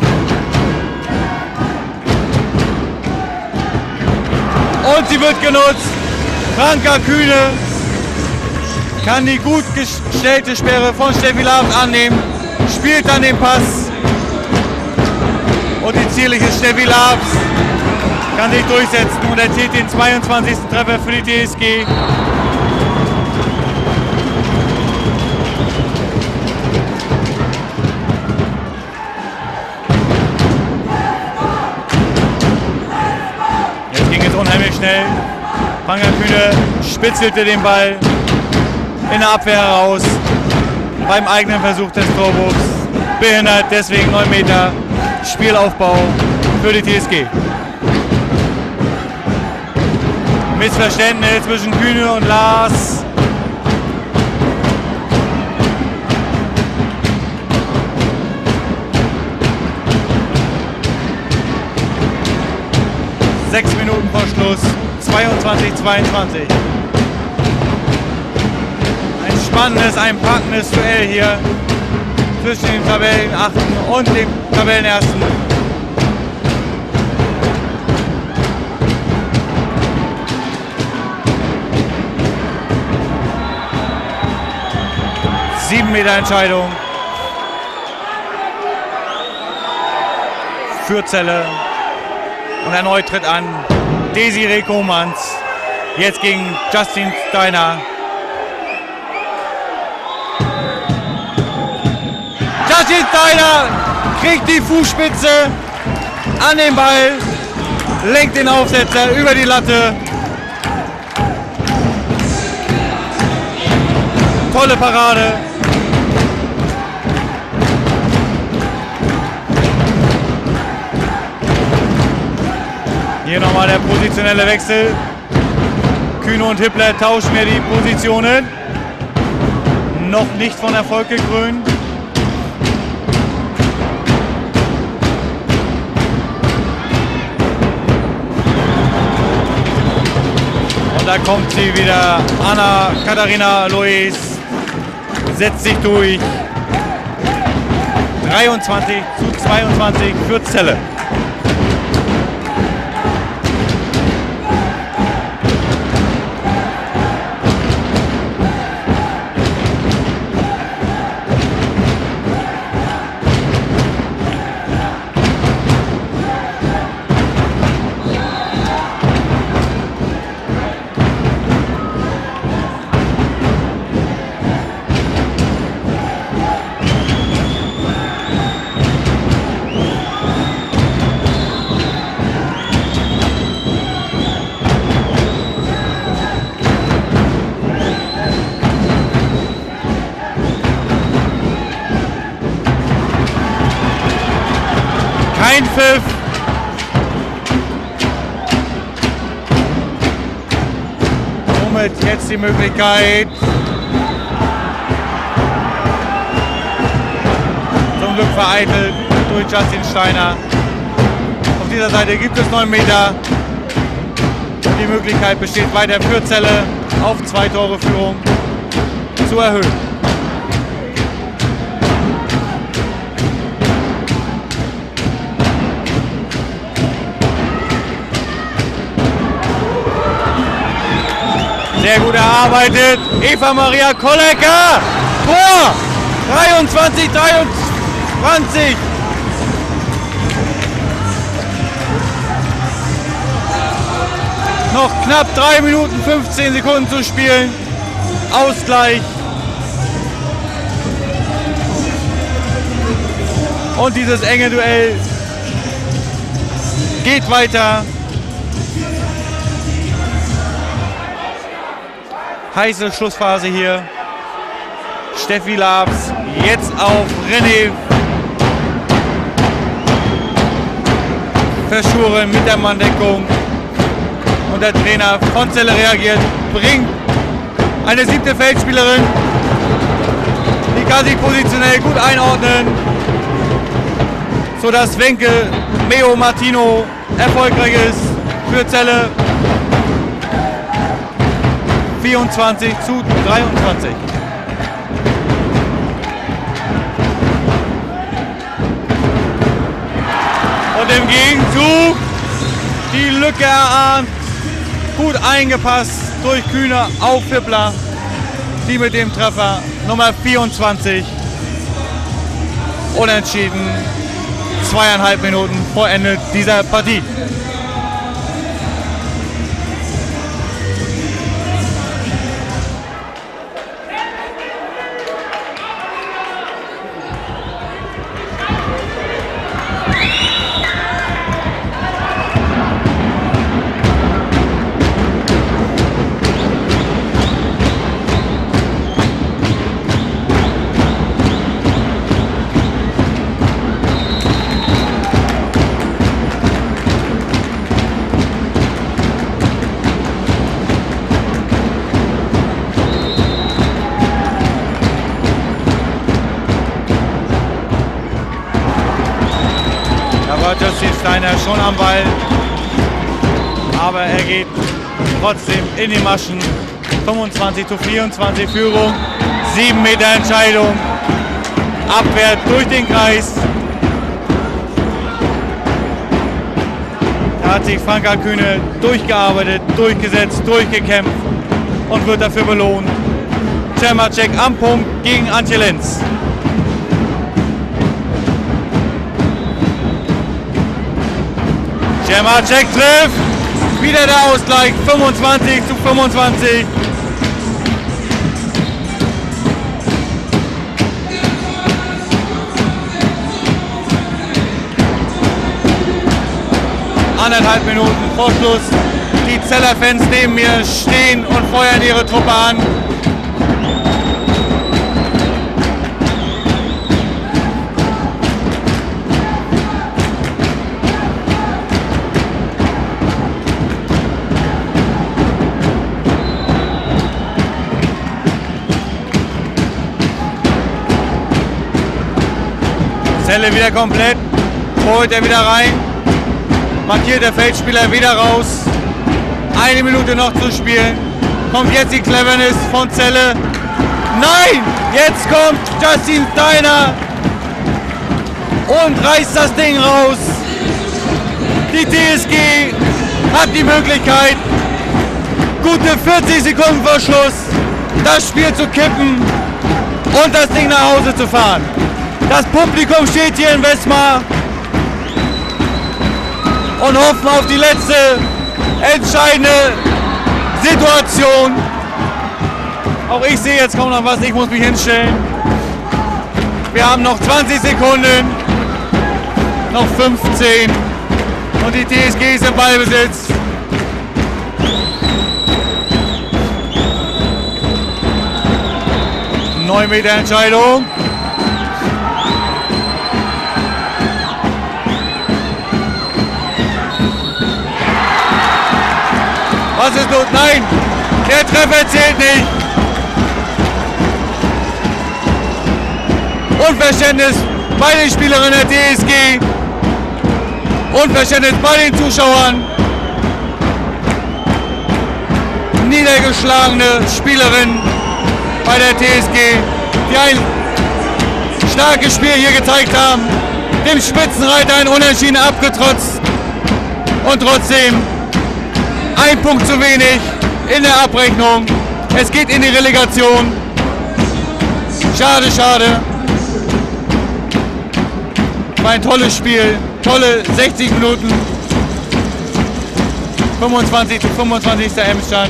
Und sie wird genutzt. Franka Kühne kann die gut gestellte Sperre von Steffi Labs annehmen, spielt dann den Pass. Und die zierliche Steffi Labs kann sich durchsetzen und erzielt den zweiundzwanzigsten Treffer für die T S G. Jetzt ging es unheimlich schnell. Franka Kühne spitzelte den Ball in der Abwehr heraus. Beim eigenen Versuch des Torwurfs. Behindert, deswegen neun Meter. Spielaufbau für die T S G. Missverständnis zwischen Kühne und Lars. Sechs Minuten vor Schluss. zweiundzwanzig zweiundzwanzig. Ein spannendes, ein packendes Duell hier zwischen dem Tabellenachten und dem Tabellenersten. Sieben Meter Entscheidung für Celle. Und erneut tritt an Desiree Kohmanns. Jetzt gegen Justin Steiner. Justin Steiner kriegt die Fußspitze an den Ball, lenkt den Aufsetzer über die Latte. Tolle Parade. Hier nochmal der positionelle Wechsel. Kühne und Hippler tauschen mir die Positionen. Noch nicht von Erfolg gekrönt. Und da kommt sie wieder. Anna Katharina Lois setzt sich durch. dreiundzwanzig zu zweiundzwanzig für Celle. Kein Pfiff. Somit jetzt die Möglichkeit. Zum Glück vereitelt durch Justin Steiner. Auf dieser Seite gibt es neun Meter. Die Möglichkeit besteht weiter für Celle auf zwei Tore Führung zu erhöhen. Sehr gut erarbeitet. Eva Maria Kollecker. Tor. dreiundzwanzig dreiundzwanzig. Noch knapp drei Minuten fünfzehn Sekunden zu spielen. Ausgleich. Und dieses enge Duell geht weiter. Heiße Schlussphase hier. Steffi Labs jetzt auf René Verschuren mit der Manndeckung. Und der Trainer von Celle reagiert, bringt eine siebte Feldspielerin. Die kann sich positionell gut einordnen, sodass Wenke Meo Martino erfolgreich ist für Celle. vierundzwanzig zu dreiundzwanzig. Und im Gegenzug die Lücke erahnt, gut eingepasst durch Kühne auf Fippler, die mit dem Treffer Nummer vierundzwanzig. Unentschieden, zweieinhalb Minuten vor Ende dieser Partie. Justin Steiner schon am Ball, aber er geht trotzdem in die Maschen. fünfundzwanzig zu vierundzwanzig Führung, sieben Meter Entscheidung, Abwehr durch den Kreis. Da hat sich Franka Kühne durchgearbeitet, durchgesetzt, durchgekämpft und wird dafür belohnt. Cemacek am Punkt gegen Antje Lenz. Cemacek trifft, wieder der Ausgleich, fünfundzwanzig zu fünfundzwanzig. Anderthalb Minuten vor Schluss. Die Celler Fans neben mir stehen und feuern ihre Truppe an. Celle wieder komplett, holt er wieder rein, markiert der Feldspieler wieder raus, eine Minute noch zu spielen, kommt jetzt die Cleverness von Celle, nein, jetzt kommt Justin Steiner und reißt das Ding raus, die T S G hat die Möglichkeit, gute vierzig Sekunden vor Schluss das Spiel zu kippen und das Ding nach Hause zu fahren. Das Publikum steht hier in Wismar und hoffen auf die letzte entscheidende Situation. Auch ich sehe jetzt kaum noch was, ich muss mich hinstellen. Wir haben noch zwanzig Sekunden, noch fünfzehn und die T S G ist im Ballbesitz. neun Meter Entscheidung. Was ist los? Nein, der Treffer zählt nicht. Unverständnis bei den Spielerinnen der T S G. Unverständnis bei den Zuschauern. Niedergeschlagene Spielerin bei der T S G, die ein starkes Spiel hier gezeigt haben, dem Spitzenreiter ein Unentschieden abgetrotzt und trotzdem ein Punkt zu wenig in der Abrechnung. Es geht in die Relegation. Schade, schade. War ein tolles Spiel, tolle sechzig Minuten. fünfundzwanzig zu fünfundzwanzig ist der Endstand.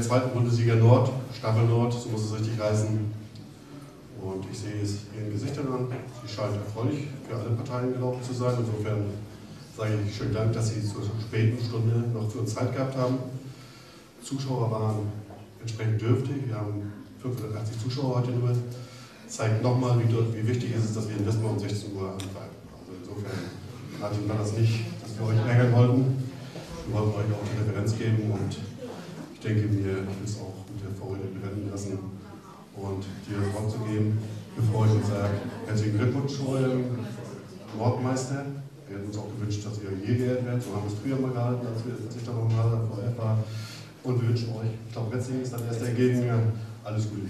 zweiten Bundesliga Nord, Staffel Nord, so muss es richtig heißen. Und ich sehe es ihren Gesichtern an. Sie scheint erfreulich für alle Parteien gelaufen zu sein. Insofern sage ich schönen Dank, dass Sie zur späten Stunde noch für uns Zeit gehabt haben. Zuschauer waren entsprechend dürftig. Wir haben fünfhundertachtzig Zuschauer heute nur. Zeigt nochmal, wie, wie wichtig es ist, dass wir in Wismar um sechzehn Uhr anfangen. Also insofern hatte ich das nicht, dass wir euch ärgern wollten. Wir wollten euch auch die Referenz geben und ich denke mir, ich will es auch mit der Vorrede bewenden lassen und dir das Wort zu geben, bevor ich uns sage, herzlichen Glückwunsch, Nordmeister. Wir hätten uns auch gewünscht, dass ihr je geehrt werdet. So haben wir es früher mal gehalten, als, wir, als ich da noch mal V F war. Und wir wünschen euch, ich glaube, Wetzingen ist dann erst der Gegner, alles Gute.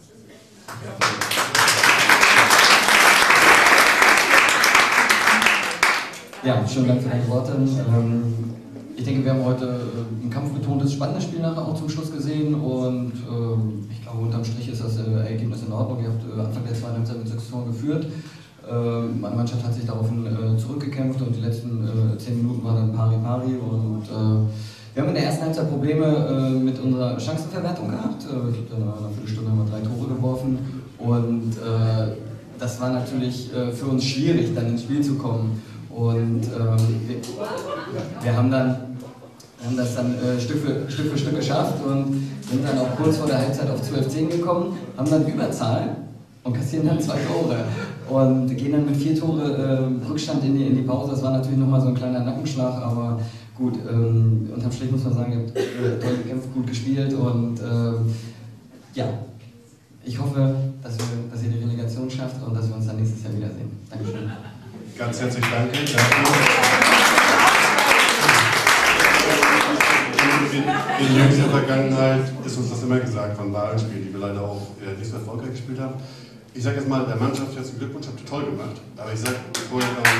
Ja, schönen Dank für deine Worte. Ich denke, wir haben heute ein kampfbetontes, spannendes Spiel nachher auch zum Schluss gesehen und ich glaube, unterm Strich ist das Ergebnis in Ordnung. Ihr habt Anfang der zweiten Halbzeit mit sechs Toren geführt. Meine Mannschaft hat sich daraufhin zurückgekämpft und die letzten zehn Minuten waren dann pari-pari und wir haben in der ersten Halbzeit Probleme äh, mit unserer Chancenverwertung gehabt. Äh, ich glaube, nach einer Viertelstunde haben wir drei Tore geworfen und äh, das war natürlich äh, für uns schwierig, dann ins Spiel zu kommen. Und ähm, wir, wir haben dann haben das dann äh, Stück, für, Stück für Stück geschafft und sind dann auch kurz vor der Halbzeit auf zwölf zehn gekommen, haben dann Überzahl und kassieren dann zwei Tore und gehen dann mit vier Tore äh, Rückstand in die, in die Pause. Das war natürlich nochmal so ein kleiner Nackenschlag, aber gut, ähm, unterm Strich muss man sagen, ihr habt äh, toll gekämpft, gut gespielt und ähm, ja, ich hoffe, dass, wir, dass ihr die Relegation schafft und dass wir uns dann nächstes Jahr wiedersehen. Dankeschön. Ganz herzlich danke dafür. In, in jüngster Vergangenheit ist uns das immer gesagt von Wahlenspielen, die wir leider auch äh, nicht so erfolgreich gespielt haben. Ich sage jetzt mal, der Mannschaft herzlichen Glückwunsch, habt ihr toll gemacht, aber ich sage vorher ähm,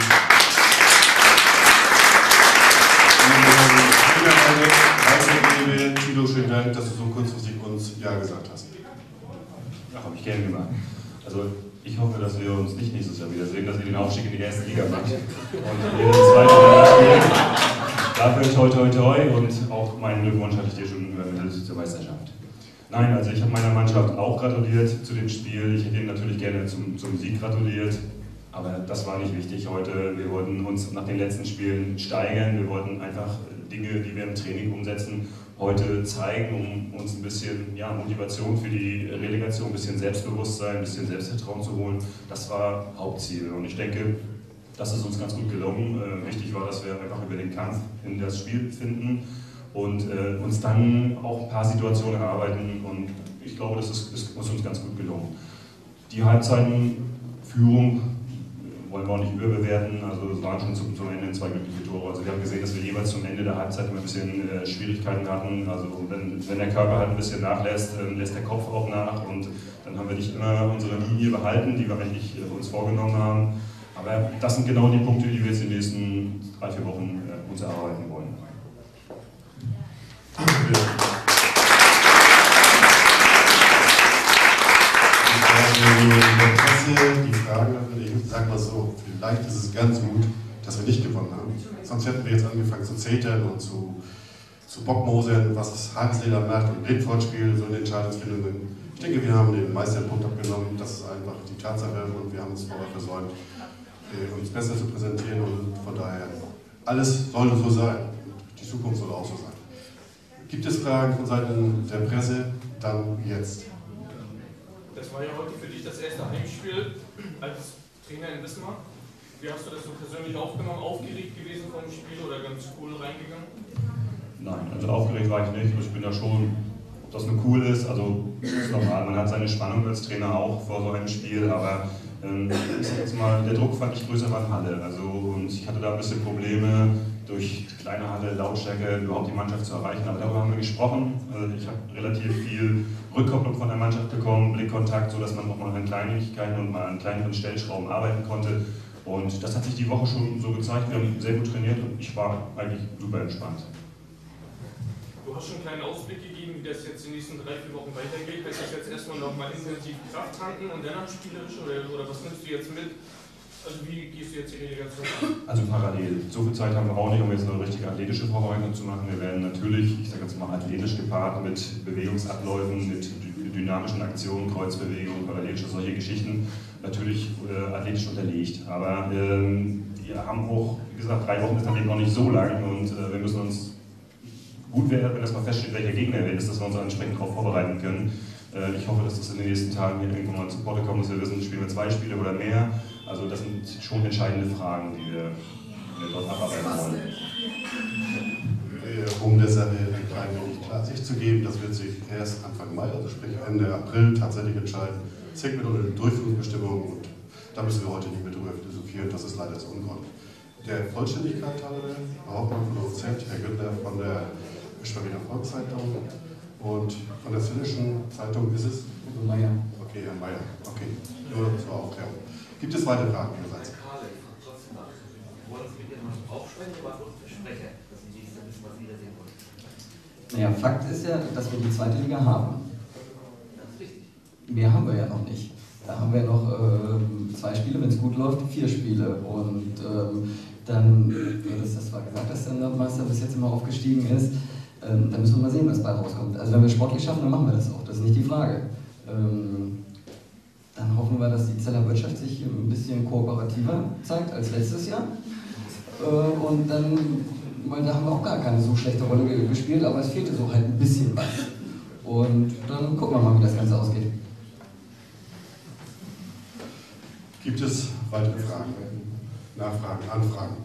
Tilo, schönen Dank, dass du so kurzfristig uns Ja gesagt hast. Ja, habe ich gerne gemacht. Also ich hoffe, dass wir uns nicht nächstes Jahr wiedersehen, dass wir den Aufstieg in die erste Liga machen und wir in die zweite Liga spielen. Dafür toi toi toi und auch meinen Glückwunsch hatte ich dir schon übermittelt zur Meisterschaft. Nein, also ich habe meiner Mannschaft auch gratuliert zu dem Spiel. Ich hätte ihnen natürlich gerne zum, zum Sieg gratuliert. Aber das war nicht wichtig heute. Wir wollten uns nach den letzten Spielen steigern. Wir wollten einfach Dinge, die wir im Training umsetzen, heute zeigen, um uns ein bisschen ja, Motivation für die Relegation, ein bisschen Selbstbewusstsein, ein bisschen Selbstvertrauen zu holen. Das war Hauptziel. Und ich denke, das ist uns ganz gut gelungen. Äh, wichtig war, dass wir einfach über den Kampf in das Spiel finden und äh, uns dann auch ein paar Situationen erarbeiten. Und ich glaube, das ist, ist uns ganz gut gelungen. Die Halbzeitenführung wollen wir auch nicht überbewerten, also es waren schon zum, zum Ende zwei glückliche Tore. Also wir haben gesehen, dass wir jeweils zum Ende der Halbzeit immer ein bisschen äh, Schwierigkeiten hatten. Also wenn, wenn der Körper halt ein bisschen nachlässt, äh, lässt der Kopf auch nach und dann haben wir nicht immer unsere Linie behalten, die wir eigentlich äh, uns vorgenommen haben. Aber das sind genau die Punkte, die wir jetzt in den nächsten drei, vier Wochen äh, uns erarbeiten wollen. Der Presse die Frage, ich sage mal so, vielleicht ist es ganz gut, dass wir nicht gewonnen haben. Sonst hätten wir jetzt angefangen zu zetern und zu, zu Bockmosern, was das Hagensleder macht und Bildfortspiel, so in Entscheidungsfindungen. Ich denke, wir haben den Meisterpunkt abgenommen, das ist einfach die Tatsache und wir haben es vorher versäumt, uns besser zu präsentieren und von daher, alles sollte so sein. Die Zukunft soll auch so sein. Gibt es Fragen von Seiten der Presse? Dann jetzt. Das war ja heute für dich das erste Heimspiel als Trainer in Wismar. Wie hast du das so persönlich aufgenommen? Aufgeregt gewesen vom Spiel oder ganz cool reingegangen? Nein, also aufgeregt war ich nicht. Ich bin da schon, ob das nur cool ist, also ist normal. Man hat seine Spannung als Trainer auch vor so einem Spiel, aber ähm, ich sag jetzt mal, der Druck fand ich größer beim Halle. Also, und ich hatte da ein bisschen Probleme, durch die kleine Halle, Lautstärke, überhaupt die Mannschaft zu erreichen. Aber darüber haben wir gesprochen. Also ich habe relativ viel Rückkopplung von der Mannschaft bekommen, Blickkontakt, sodass man auch mal an Kleinigkeiten und mal an kleineren Stellschrauben arbeiten konnte. Und das hat sich die Woche schon so gezeigt. Wir haben sehr gut trainiert und ich war eigentlich super entspannt. Du hast schon einen kleinen Ausblick gegeben, wie das jetzt in den nächsten drei, vier Wochen weitergeht. Heißt das jetzt erstmal nochmal intensiv Kraft tanken und dann am Spielerisch oder, oder was nimmst du jetzt mit? Also wie gehst du jetzt die Relegation an? Also parallel. So viel Zeit haben wir auch nicht, um jetzt eine richtige athletische Vorbereitung zu machen. Wir werden natürlich, ich sage jetzt mal athletisch gepaart mit Bewegungsabläufen, mit dynamischen Aktionen, Kreuzbewegungen, parallelische, solche Geschichten, natürlich äh, athletisch unterlegt. Aber ähm, wir haben auch, wie gesagt, drei Wochen ist natürlich noch nicht so lang und äh, wir müssen uns gut werden, wenn erstmal feststeht, welcher Gegner er ist, dass wir uns entsprechend darauf vorbereiten können. Äh, ich hoffe, dass das in den nächsten Tagen hier irgendwann mal zu Potte kommt, dass wir wissen, spielen wir zwei Spiele oder mehr. Also das sind schon entscheidende Fragen, die wir, die wir dort abarbeiten wollen. Um der Sache ein klein wenig Klarsicht zu geben, das wird sich erst Anfang Mai, also sprich Ende April, tatsächlich entscheiden. Es hängt mit unseren Durchführungsbestimmungen und da müssen wir heute nicht mehr drüber philosophieren, das ist leider so ungrund. Der Vollständigkeit halber, Hauptmann von O Z, Herr Güttler von der Schweriner Volkszeitung und von der Finnischen Zeitung ist es? Herr Meier. Okay, Herr Meier, okay, nur zur Aufklärung. Gibt es weitere Fragen Ihrerseits? Naja, Fakt ist ja, dass wir die zweite Liga haben. Mehr haben wir ja noch nicht. Da haben wir noch äh, zwei Spiele, wenn es gut läuft, vier Spiele. Und ähm, dann, ja, das, das war gesagt, dass der Nordmeister bis jetzt immer aufgestiegen ist. Ähm, dann müssen wir mal sehen, was bei rauskommt. Also wenn wir sportlich schaffen, dann machen wir das auch. Das ist nicht die Frage. Ähm, dann hoffen wir, dass die Zeller Wirtschaft sich ein bisschen kooperativer zeigt als letztes Jahr. Äh, und dann, weil da haben wir auch gar keine so schlechte Rolle gespielt, aber es fehlte so halt ein bisschen was. Und dann gucken wir mal, wie das Ganze ausgeht. Gibt es weitere Fragen, Nachfragen, Anfragen?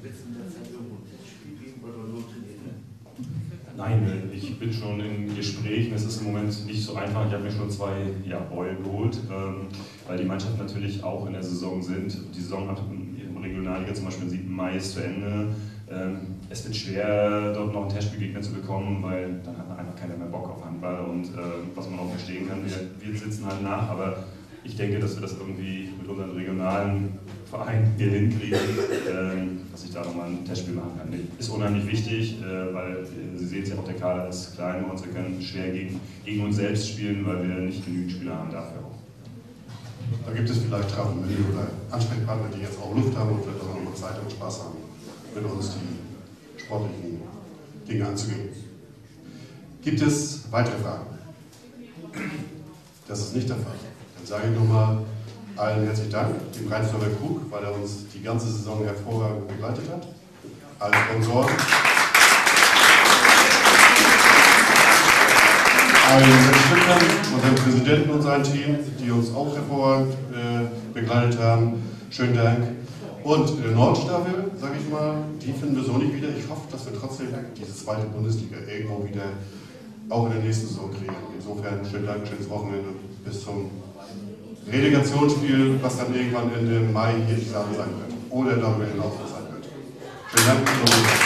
Nein, ich bin schon in Gesprächen. Es ist im Moment nicht so einfach. Ich habe mir schon zwei ja, Beulen geholt, ähm, weil die Mannschaften natürlich auch in der Saison sind. Die Saison hat in Regionalliga zum Beispiel am siebten Mai ist zu Ende. Ähm, es wird schwer, dort noch einen Testspielgegner zu bekommen, weil dann hat einfach keiner mehr Bock auf Handball. Und äh, was man auch verstehen kann, wir, wir sitzen halt nach, aber ich denke, dass wir das irgendwie mit unseren regionalen Vereinen hier hinkriegen, ähm, dass ich da nochmal ein Testspiel machen kann. Ist unheimlich wichtig, äh, weil äh, Sie sehen es ja auch, der Kader ist klein und wir können schwer gegen, gegen uns selbst spielen, weil wir nicht genügend Spieler haben dafür auch. Da gibt es vielleicht Traubenmittel oder Ansprechpartner, die jetzt auch Luft haben und vielleicht auch nochmal Zeit und Spaß haben, mit uns die sportlichen Dinge anzugehen. Gibt es weitere Fragen? Das ist nicht der Fall. Dann sage ich nochmal allen herzlichen Dank, dem Rheinfelder Krug, weil er uns die ganze Saison hervorragend begleitet hat, als Sponsoren, allen Entwicklern, unserem Präsidenten und sein Team, die uns auch hervorragend äh, begleitet haben. Schönen Dank. Und in der Nordstaffel, sage ich mal, die finden wir so nicht wieder. Ich hoffe, dass wir trotzdem diese zweite Bundesliga irgendwo wieder auch in der nächsten Saison kriegen. Insofern schönen Dank, schönes Wochenende, bis zum Relegationsspiel, was dann irgendwann Ende Mai hier in Saale sein wird. Oder darüber hinaus sein wird. Schönen Dank.